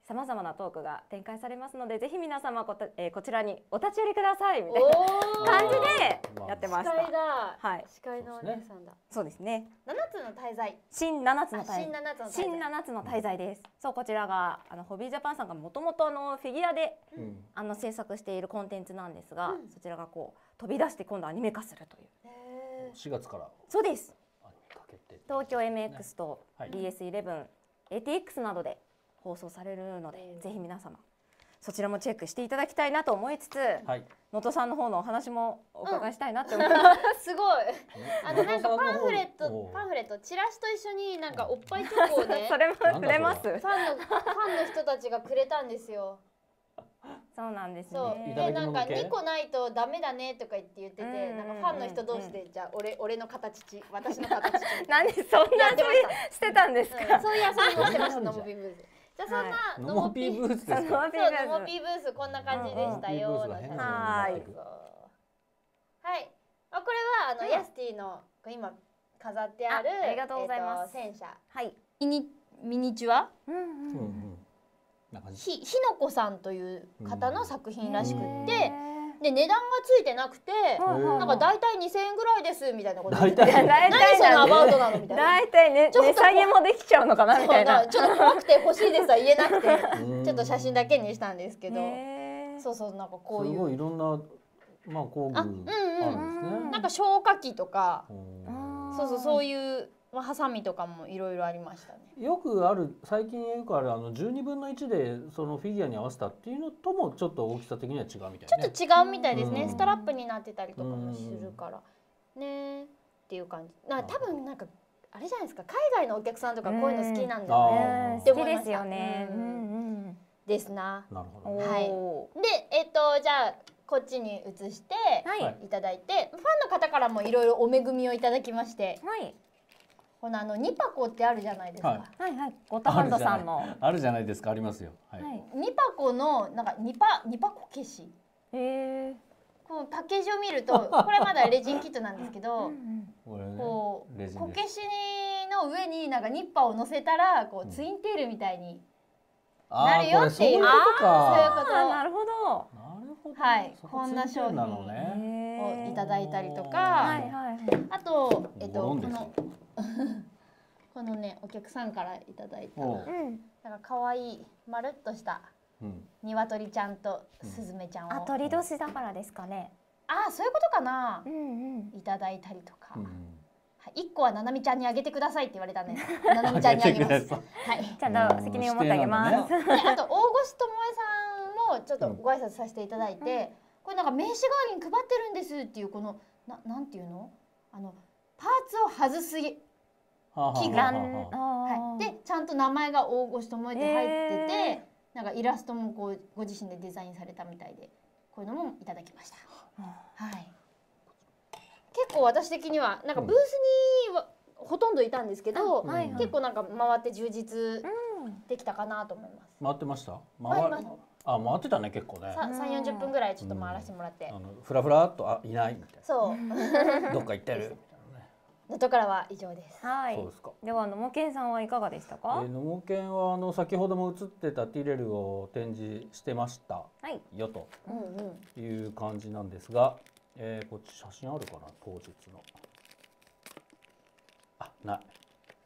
さまざまなトークが展開されますので、ぜひ皆様こちらにお立ち寄りくださいみたいな感じでやってました。 司会だ。 はい。 司会のお姉さんだ。 そうですね。 7つの大罪。 新7つの大罪です。そう、こちらがホビージャパンさんがもともとフィギュアで制作しているコンテンツなんですが、そちらがこう飛び出して今度アニメ化するという。 4月から。 そうです。東京 MX と BS11、ATX などで放送されるので、ぜひ皆様そちらもチェックしていただきたいなと思いつつ、能登さんの方のお話もお伺いしたいなって思います。 すごい。なんかパンフレットチラシと一緒になんかおっぱいチョコをね、 それもくれます。ファンの人たちがくれたんですよ。 そうなんですね。でなんか2個ないとダメだねとか言ってて、なんかファンの人同士でじゃあ俺の形私の形何そんなしてたんですか。 そういやそうしてました。ノモピーブース。じゃあそんなノモピーブースですか。 ノモピーブースこんな感じでしたよ。はい。これはヤスティの今飾ってあるありがとうございます。 戦車。 はい。 ミニチュア。ひのこさんという方の作品らしくって、で値段がついてなくて、なんか大体2000円ぐらいですみたいなこと言ってて、何そのアバウトなのみたいな。 大体値下げもできちゃうのかなみたいな。 ちょっと怖くて欲しいですは言えなくて、ちょっと写真だけにしたんですけど、そうなんかこういう。 すごいいろんな工具あるんですね。 なんか消火器とか、そういうハサミとかもいろいろありましたね。 最近よくある12分の1でそのフィギュアに合わせたっていうのともちょっと大きさ的には違うみたいな。 ちょっと違うみたいですね。ストラップになってたりとかもするからねっていう感じ。多分なんかあれじゃないですか。海外のお客さんとかこういうの好きなんだよね。 好きですよね。 ですな。 なるほど。 はい。でじゃあこっちに移していただいて、ファンの方からもいろいろお恵みをいただきまして。このニパコってあるじゃないですか。 はいはい。ゴッドハンドさんのあるじゃないですか。ありますよ。 ニパコのなんかニパコ消し。このパッケージを見るとこれまだレジンキットなんですけど、こけしの上になんかニッパを乗せたらこうツインテールみたいになるよっていう。そういうこと。 なるほど。 はい。こんな商品をいただいたりとか、あとこのねお客さんからいただいたなんか可愛いまるっとした鶏ちゃんとスズメちゃんを、 鳥年だからですかね。 そういうことかな。いただいたりとか、1個はななみちゃんにあげてくださいって言われたんで、ななみちゃんにあげます。はい。 ちゃんと責任を持ってあげます。 あと大越智恵さんもちょっとご挨拶させていただいて、これなんか名刺代わりに配ってるんですっていうこのなんていうのパーツを外す器具でちゃんと名前が大越智恵って入ってて、なんかイラストもこうご自身でデザインされたみたいで、こういうのもいただきました。はい。結構私的にはなんかブースにはほとんどいたんですけど、結構なんか回って充実できたかなと思います。 回ってました？回ってたね結構ね。 3、40分ぐらいちょっと回らせてもらって。 ふらふらっといないみたいな。 そう。 どっか行ってる。 能登からは以上です。 はい。 そうですか。 では野茂健さんはいかがでしたか？ 野茂健は先ほども映ってたティレルを展示してましたよという感じなんですが、こっち写真あるかな当日の。ない。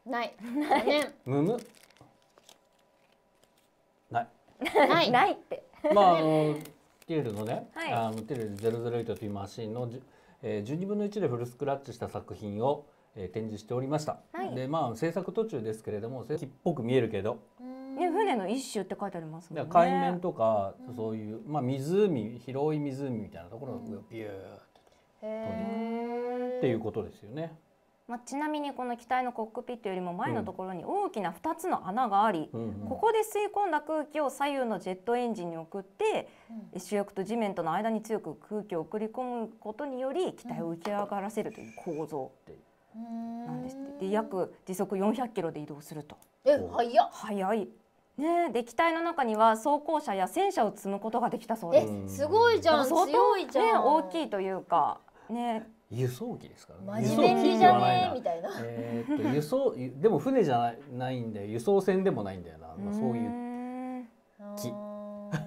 ない。 むむ。ない。 ないって。 ティレルのね、ティレル008というマシンの12分の1でフルスクラッチした作品を展示しておりました。で制作途中ですけれども、木っぽく見えるけど、 船の一種って書いてありますもんね。 海面とかそういう湖、広い湖みたいなところをビューって飛んでいくっていうことですよね。 ちなみにこの機体のコックピットよりも前のところに大きな2つの穴があり、ここで吸い込んだ空気を左右のジェットエンジンに送って、主役と地面との間に強く空気を送り込むことにより機体を浮き上がらせるという構造なんですって。で約時速400キロで移動すると。早い。で機体の中には装甲車や戦車を積むことができたそうです。 すごいじゃん。強いじゃん。 大きいというかね。 輸送機ですからね。 真面目じゃねみたいな。 輸送でも船じゃないんで輸送船でもないんだよな。そういう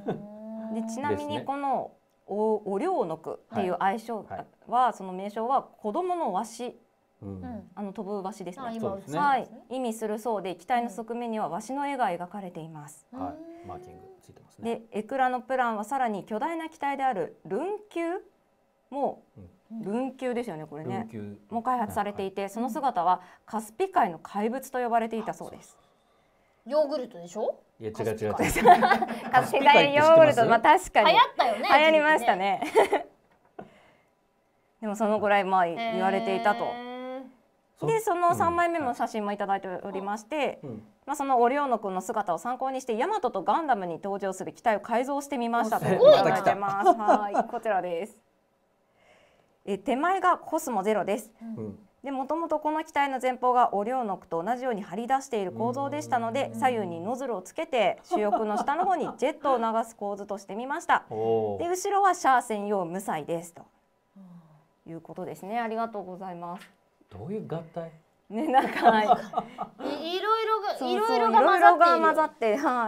でちなみにこのお両の句っていう愛称は、その名称は子供のわし、飛ぶわしですね。はい、意味するそうで、機体の側面にはわしの絵が描かれています。 はい、マーキングついてますね。 でエクラのプランはさらに巨大な機体であるルン級も、ルン級ですよねこれね、も開発されていて、その姿はカスピ海の怪物と呼ばれていたそうです。 ヨーグルトでしょ？ いや違う。 カスピ海ヨーグルト、まあ確かに流行ったよね。 流行りましたね。でもそのぐらいまあ言われていたと。でその3枚目の写真もいただいておりまして、そのオリオノ君の姿を参考にしてヤマトとガンダムに登場する機体を改造してみましたといただいてます。はい、こちらです。手前がコスモゼロです。でもともとこの機体の前方がオリオノクと同じように張り出している構造でしたので、左右にノズルをつけて主翼の下の方にジェットを流す構図としてみました。で後ろはシャア専用無彩ですということですね。ありがとうございます。 どういう合体？ ね、なんかいろいろが混ざって、はい。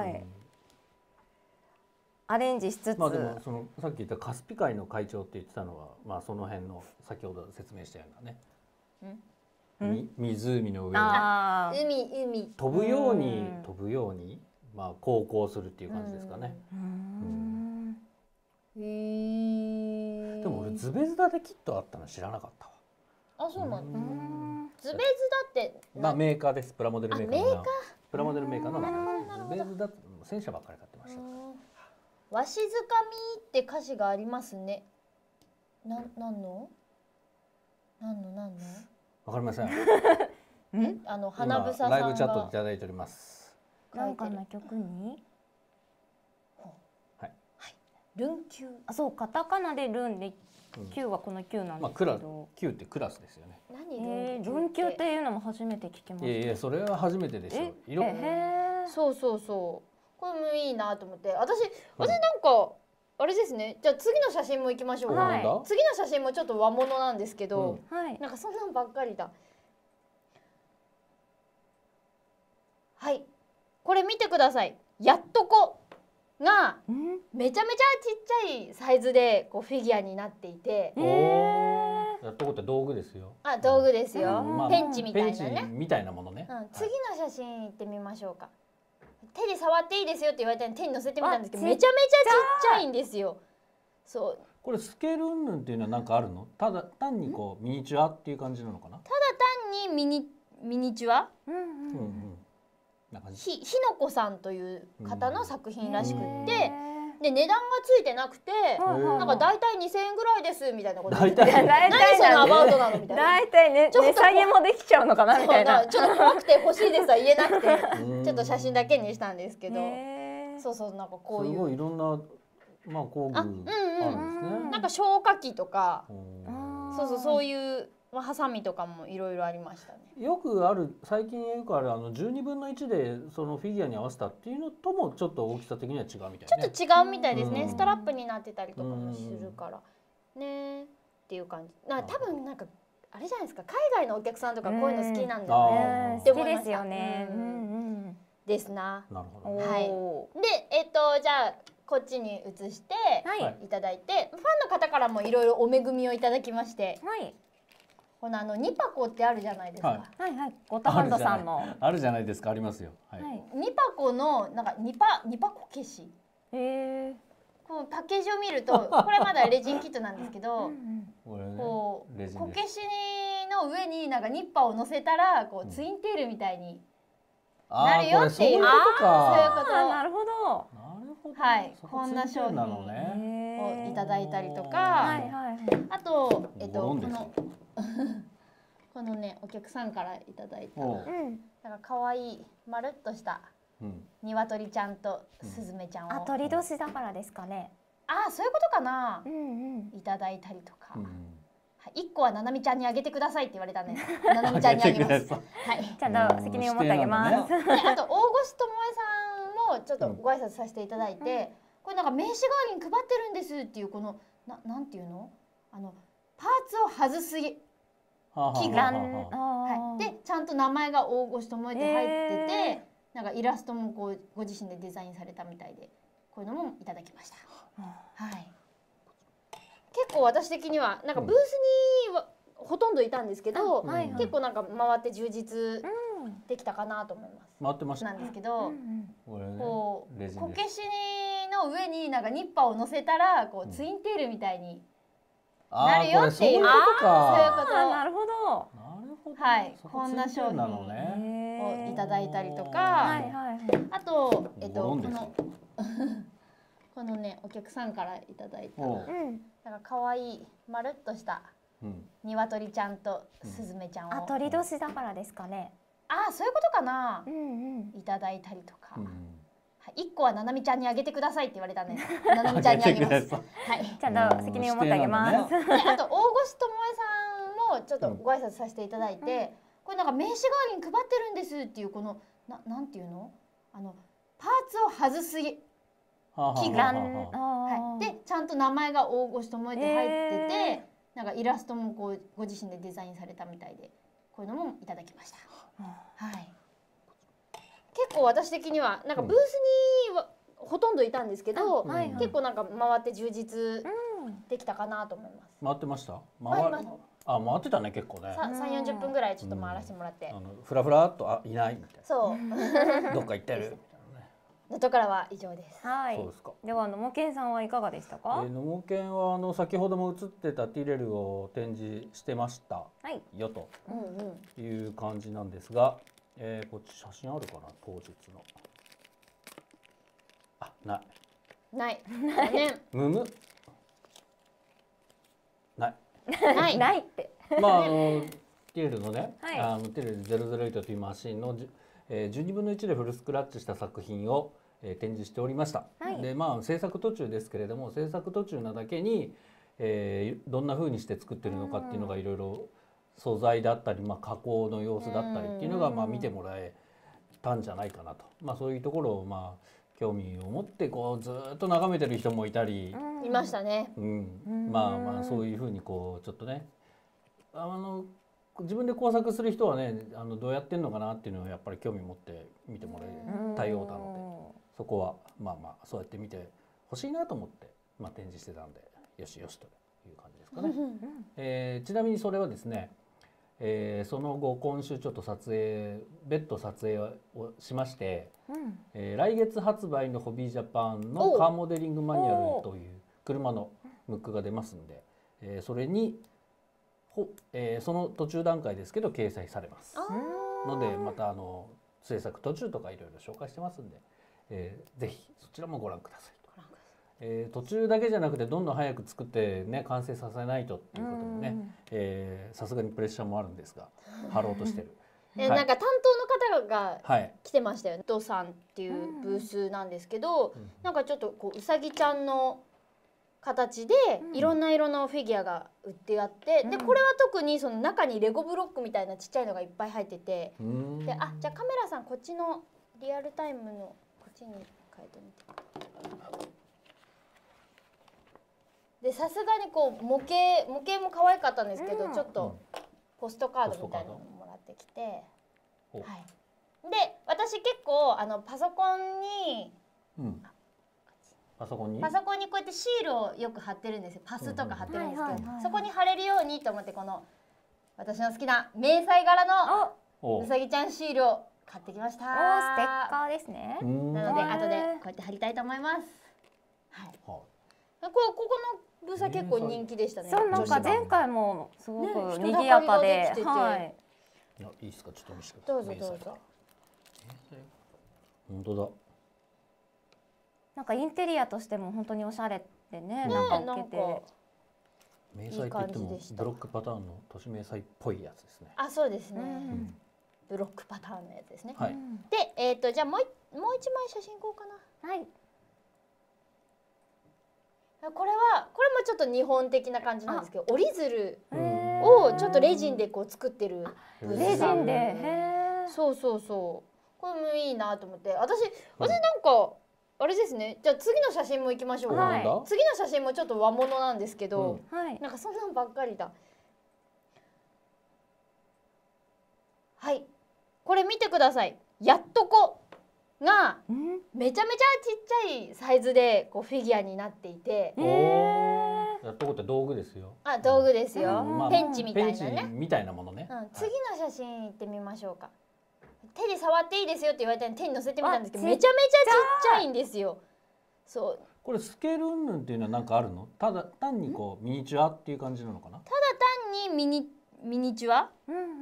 アレンジしつつ、 まあでもそのさっき言ったカスピ海の会長って言ってたのは、まあその辺の先ほど説明したようなね。湖の上を海飛ぶようにまあ航行するっていう感じですかね。でも俺ズベズダでキットあったの知らなかったわ。 あ、そうなんだ。ズベズダってまあメーカーです。プラモデルメーカーのプラモデルメーカーの名前。ズベズダ戦車ばっかり買ってました。 わしづかみって歌詞がありますね。なんのわかりません。 花房さんがライブチャットいただいております。 なんかの曲に、 はい。 ルン級。 あ、そう、カタカナでルンで級はこの級なんですけど。 級ってクラスですよね。 ルン級っていうのも初めて聞きました。 いやそれは初めてですよ。 そう。これもいいなと思って、私なんかあれですね。じゃあ次の写真も行きましょう。次の写真もちょっと和物なんですけど、なんかそんなんばっかりだ。はい、これ見てください。やっとこがめちゃめちゃちっちゃいサイズでこうフィギュアになっていて。 やっとこって道具ですよ。 あ、道具ですよ。ペンチみたいなね。 みたいなものね。 次の写真行ってみましょうか。手で触っていいですよって言われたので手に乗せてみたんですけど、めちゃめちゃちっちゃいんですよ。そう。 これスケール云々っていうのは何かあるの？ただ単にこうミニチュアっていう感じなのかな？ただ単にミニチュア？ひのこさんという方の作品らしくって、で値段がついてなくて、なんか大体2000円ぐらいですみたいなこと言ってて、何そのアバウトなのみたいな。 大体ね、値下げもできちゃうのかなみたいな。 ちょっと怖くて欲しいですは言えなくて、ちょっと写真だけにしたんですけど、そうなんかこういう。 すごいいろんなまあ工具あるんですね。 なんか消火器とか、そういうハサミとかもいろいろありましたね。 最近よくある12分の1でそのフィギュアに合わせたっていうのともちょっと大きさ的には違うみたいね。 ちょっと違うみたいですね。ストラップになってたりとかもするからねっていう感じ。多分なんかあれじゃないですか。海外のお客さんとかこういうの好きなんだよね。 好きですよね。 ですな。 なるほど。 はい。でじゃあこっちに移していただいて、ファンの方からもいろいろお恵みをいただきまして。このニパコってあるじゃないですか。 ゴッドハンドさんのあるじゃないですか。ありますよ。 ニパコのなんかニパコ消し。このパッケージを見ると、これまだレジンキットなんですけど、こけしの上になんかニッパを乗せたらこうツインテールみたいになるよっていう。そういうこと。 なるほど。 はい、こんな商品をいただいたりとか、あとこのねお客さんからいただいたなんか可愛いまるっとした鶏ちゃんとスズメちゃんを、 鳥年だからですかね。 そういうことかな。いただいたりとか、1個はななみちゃんにあげてくださいって言われたんで、ななみちゃんにあげます。はい、 ちゃんと責任を持ってあげます。 あと大越智恵さんもちょっとご挨拶させていただいて、これなんか名刺代わりに配ってるんですっていう、このなんていうの、パーツを外す器具でちゃんと名前が大越智恵って入ってて、なんかイラストもこうご自身でデザインされたみたいで、 こういうのもいただきました。はい。結構私的にはなんかブースにはほとんどいたんですけど、結構なんか回って充実できたかなと思います。 回ってました。 なんですけど、こうレジンこけしの上になんかニッパーを乗せたらこうツインテールみたいになるよっていう、そういうこと。 なるほど。 はい、こんな商品をいただいたりとか、あとこのねお客さんからいただいたなんか可愛いまるっとした鶏ちゃんとスズメちゃんを、 鳥年だからですかね。 そういうことかな、いただいたりとか。1個はななみちゃんにあげてくださいって言われたんです。ななみちゃんにあげます。はい、 ちゃんと責任を持ってあげます。 あと大越智恵さんもちょっとご挨拶させていただいて、これなんか名刺代わりに配ってるんですっていうこのなんていうの、パーツを外す器具でちゃんと名前が大越智恵って入ってて、なんかイラストもこうご自身でデザインされたみたいで、こういうのもいただきました。はい。結構私的にはなんかブースにはほとんどいたんですけど、結構なんか回って充実できたかなと思います。 回ってました？回ってたね、結構ね。 3、40分ぐらいちょっと回らせてもらって、 ふらふらっといないみたいな。 そうどっか行ってる。 能登からは以上です。 はい。では野茂健さんはいかがでしたか？ 野茂健は先ほども映ってたティレルを展示してましたよという感じなんですが、こっち写真あるかな、当日の。ない。むむ。 ないって。 まあティレルのね、ティレル008というマシンの12分の1でフルスクラッチした作品を展示しておりました。で制作途中ですけれども、制作途中なだけにどんな風にして作ってるのかっていうのがいろいろ素材だったり、加工の様子だったりっていうのが見てもらえたんじゃないかなと、そういうところを興味を持ってこうずっと眺めてる人もいたりいましたね。 そういう風にこうちょっとね自分で工作する人はねどうやってんのかなっていうのをやっぱり興味持って見てもらえたようなので、そこはそうやって見てほしいなと思って展示してたんでよしよしという感じですかね。ちなみにそれはですね、その後今週ちょっと別途撮影をしまして、来月発売のホビージャパンのカーモデリングマニュアルという車のムックが出ますんで、それにその途中段階ですけど掲載されますので、また制作途中とかいろいろ紹介してますんで、ぜひそちらもご覧くださいと。途中だけじゃなくてどんどん早く作ってね完成させないとっていうこともね、さすがにプレッシャーもあるんですが貼ろうとしてる。 なんか担当の方が来てましたよね。ドさんっていうブースなんですけど、なんかちょっとこううさぎちゃんの形でいろんな色のフィギュアが売ってあって、でこれは特にその中にレゴブロックみたいなちっちゃいのがいっぱい入ってて、でじゃあカメラさんこっちのリアルタイムのこっちに変えてみて。でさすがにこう模型も可愛かったんですけど、ちょっとポストカードみたいなのもらってきて、で私結構パソコンにこうやってシールをよく貼ってるんですよ。パスとか貼ってるんですけど、そこに貼れるようにと思ってこの私の好きな迷彩柄のうさぎちゃんシールを買ってきました。 ステッカーですね。 なので後でこうやって貼りたいと思います。ここのブースは結構人気でしたね。 そう、なんか前回もすごく賑やかで、 いいですか、ちょっと見せてください。どうぞどうぞ。 本当だ。 なんかインテリアとしても本当におしゃれでね、なんか受けて。 迷彩って言ってもブロックパターンの都市迷彩っぽいやつですね。 そうですね。ブロックパターンのやつですね。で、じゃあもう一枚写真いこうかな。はい。これもちょっと日本的な感じなんですけど、折り鶴をちょっとレジンでこう作ってる。 レジンで。 そう。これもいいなと思って、私なんかあれですね。じゃあ次の写真も行きましょうか。次の写真もちょっと和物なんですけど、なんかそんなんばっかりだ。はい。これ見てください。やっとこがめちゃめちゃちっちゃいサイズでこうフィギュアになっていて、 やったこと道具ですよ。 あ、道具ですよ。ペンチみたいなね。 ペンチみたいなものね。 次の写真いってみましょうか。手で触っていいですよって言われたのに手に乗せてみたんですけど、めちゃめちゃちっちゃいんですよ。そう。 これスケール云々っていうのは何かあるの？ただ単にこうミニチュアっていう感じなのかな？ ただ単にミニチュア？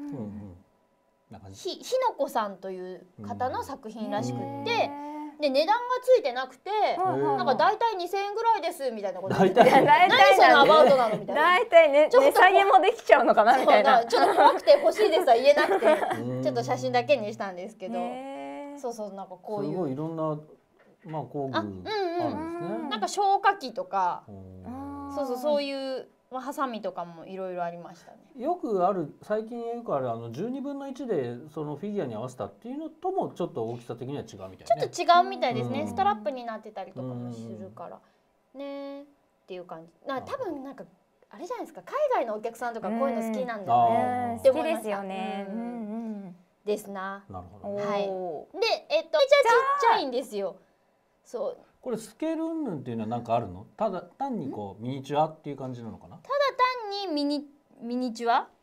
ひのこさんという方の作品らしくって、で値段がついてなくて、なんか大体2000円ぐらいですみたいなこと言ってて、何そのアバウトなのみたいな。 大体ね、値下げもできちゃうのかなみたいな。 ちょっと怖くて欲しいですは言えなくて、ちょっと写真だけにしたんですけど、そうそう、なんかこういうすごいいろんなまあ工具あるんですね。 なんか消火器とか、そうそう、そういうハサミとかもいろいろありましたね。 よくある、最近よくある12分の1でそのフィギュアに合わせたっていうのともちょっと大きさ的には違うみたいな、ね、 ちょっと違うみたいですね。ストラップになってたりとかもするからねっていう感じ。多分なんかあれじゃないですか、海外のお客さんとかこういうの好きなんだよねって思いました。 好きですよね。 ですな。 なるほど。 はい。で、めちゃちっちゃいんですよ。そう。 これスケール云々っていうのは何かあるの？ただ単にこうミニチュアっていう感じなのかな？ただ単にミニチュア？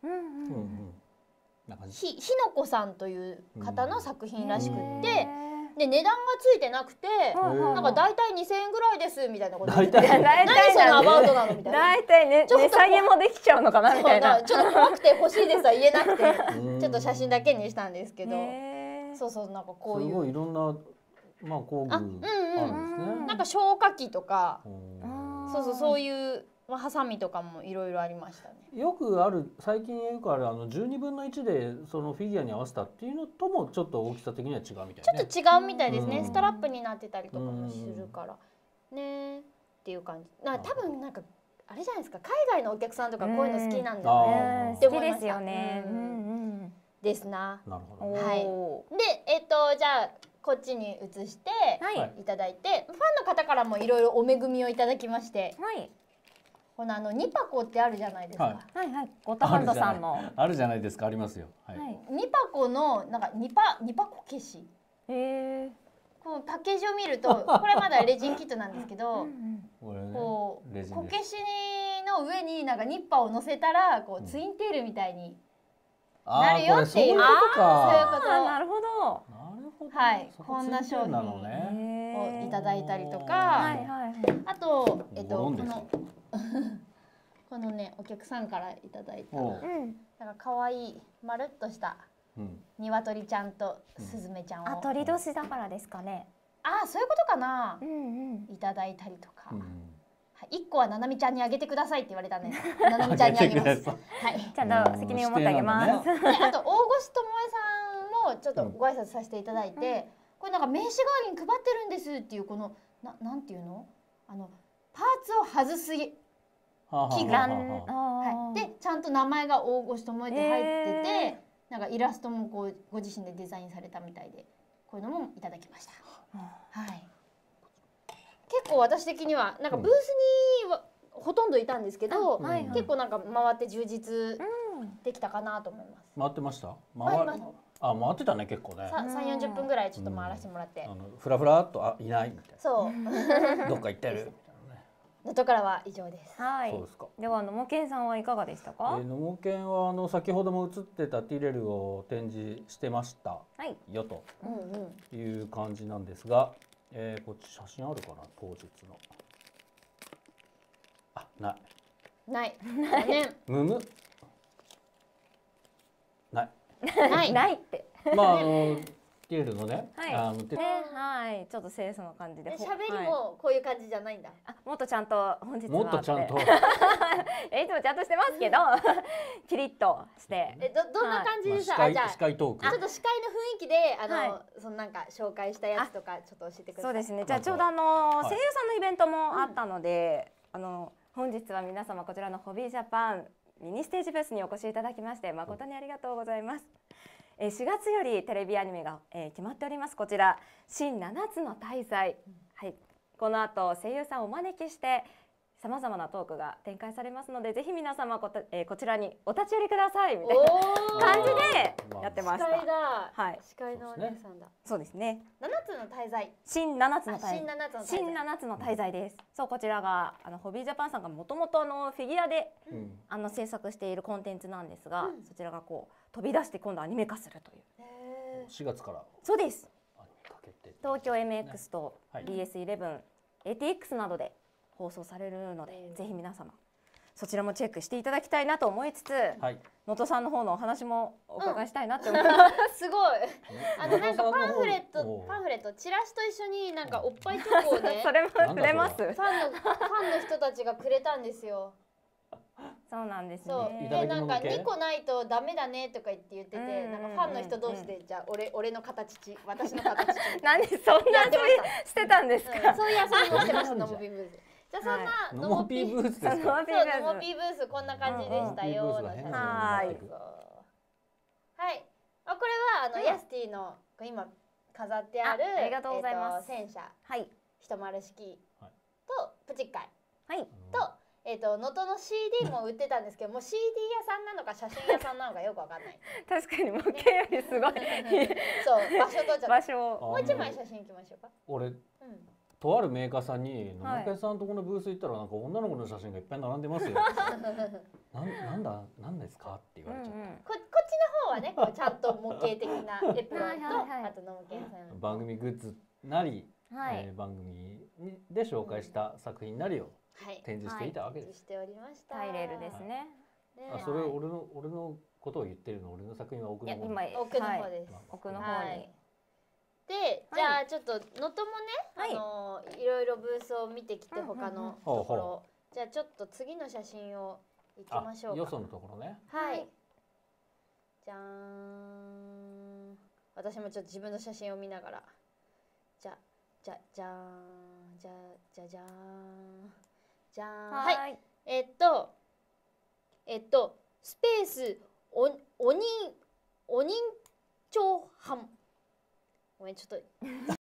ひのこさんという方の作品らしくって、で値段がついてなくて、なんか大体2000円ぐらいですみたいなこと言ってて、何そのアバウトなのみたいな。 大体ね、値下げもできちゃうのかなみたいな。 ちょっと怖くて欲しいですは言えなくて、ちょっと写真だけにしたんですけど、そうそう、なんかこういうすごいいろんなまあ工具あるんですね。 なんか消火器とか、そうそう、そういうハサミとかもいろいろありましたね。 よくある、最近よくある12分の1でそのフィギュアに合わせたっていうのともちょっと大きさ的には違うみたいな、ね。 ちょっと違うみたいですね。ストラップになってたりとかもするからねっていう感じ。多分なんかあれじゃないですか、海外のお客さんとかこういうの好きなんだよねって思いました。 好きですよね。 ですな。 なるほど。 はい。で、じゃあこっちに移していただいて、ファンの方からもいろいろお恵みをいただきまして、このニパコってあるじゃないですか。 はいはい。ゴッドハンドさんのあるじゃないですか、ありますよ。 ニパコのなんかニパコ消し。このパッケージを見ると、これまだレジンキットなんですけど、こうこけしの上になんかニッパーを乗せたらこうツインテールみたいになるよっていう。そういうこと。 なるほど。 はい、こんな商品をいただいたりとか、あとこのね、お客さんからいただいたなんか可愛いまるっとした鶏ちゃんとスズメちゃんを、 鳥年だからですかね。 そういうことかな。いただいたりとか、1個はななみちゃんにあげてくださいって言われたんで、ななみちゃんにあげます。はい、 ちゃんと責任を持ってあげます。 あと大越智恵さんもちょっとご挨拶させていただいて、これなんか名刺代わりに配ってるんですっていう、このなんていうの、パーツを外す器具でちゃんと名前が大越智恵って入ってて、なんかイラストもこうご自身でデザインされたみたいで、こういうのもいただきました。はい。結構私的にはなんかブースにはほとんどいたんですけど、結構なんか回って充実できたかなと思います。 回ってました？回ってたね、結構ね。 3、40分ぐらいちょっと回らせてもらって、 ふらふらっといないみたいな。 そう。 どっか行ってる。 能登からは以上です。 はい。では野茂健さんはいかがでしたか？ 野茂健は先ほども映ってたティレルを展示してましたよという感じなんですが、こっち写真あるかな、当日の。ない。 ない。 むむ。ない。 ないって。 まあティレルのね。 はい、ちょっと清楚な感じで。 喋りもこういう感じじゃないんだ。 もっとちゃんと本日は。 もっとちゃんと。 いつもちゃんとしてますけど、キリッとして。 どんな感じでさ、じゃあ司会トーク。 ちょっと司会の雰囲気でそのなんか紹介したやつとかちょっと教えてください。 そうですね。じゃあちょうど声優さんのイベントもあったので、本日は皆様こちらのホビージャパンミニステージフェスにお越しいただきまして誠にありがとうございます。4月よりテレビアニメが決まっております。こちら新7つの大罪、はい、この後声優さんをお招きしてさまざまなトークが展開されますので、ぜひ皆様こちらにお立ち寄りくださいみたいな感じでやってました。 司会だ。 はい。 司会のお姉さんだ。 そうですね。 7つの大罪。 新7つの大罪。 新7つの大罪です。そう、こちらがホビージャパンさんがもともとフィギュアで制作しているコンテンツなんですが、そちらがこう飛び出して今度アニメ化するという。 4月から。 そうです。東京 MX と BS11、ATX などで放送されるので、ぜひ皆様そちらもチェックしていただきたいなと思いつつ、能登さんの方のお話もお伺いしたいなって思います。 すごい。なんかパンフレットチラシと一緒になんかおっぱいチョコをね、 それもくれます。ファンの人たちがくれたんですよ。 そうなんですね。 でなんか2個ないとダメだねとか言ってて、なんかファンの人同士でじゃあ俺の形私の形何そんなしてたんですか。 そういやそうしてました。ノモピーブース。じゃあそんなノモピーブースですか。 ノモピーブースこんな感じでしたよ。はい。これはヤスティの今飾ってあるありがとうございます。 戦車一丸式とプチッカイと能登の CD も売ってたんですけど、もう CD 屋さんなのか写真屋さんなのかよくわかんない。 確かに模型よりすごい。 そう場所取っちゃった。 場所もう一枚写真いきましょうか。 俺とあるメーカーさんに「野中さんとこのブース行ったらなんか女の子の写真がいっぱい並んでますよ」なんですか?」って言われちゃった。 こっちの方はね、こうちゃんと模型的なエプロンとあと野家さん番組グッズなり番組で紹介した作品なりを展示していたわけです。 しておりました。 ハイレールですね。 それ俺のことを言ってるの。俺の作品は奥の方。 奥の方です。 奥の方に。 で、じゃあちょっと能登もね、いろいろブースを見てきて他のところ、じゃあちょっと次の写真をいきましょうか。 よそのところね。 はい。じゃーん。私もちょっと自分の写真を見ながら、じゃーんじゃーんじゃーん。はい。スペースお人長飯。ごめんちょっと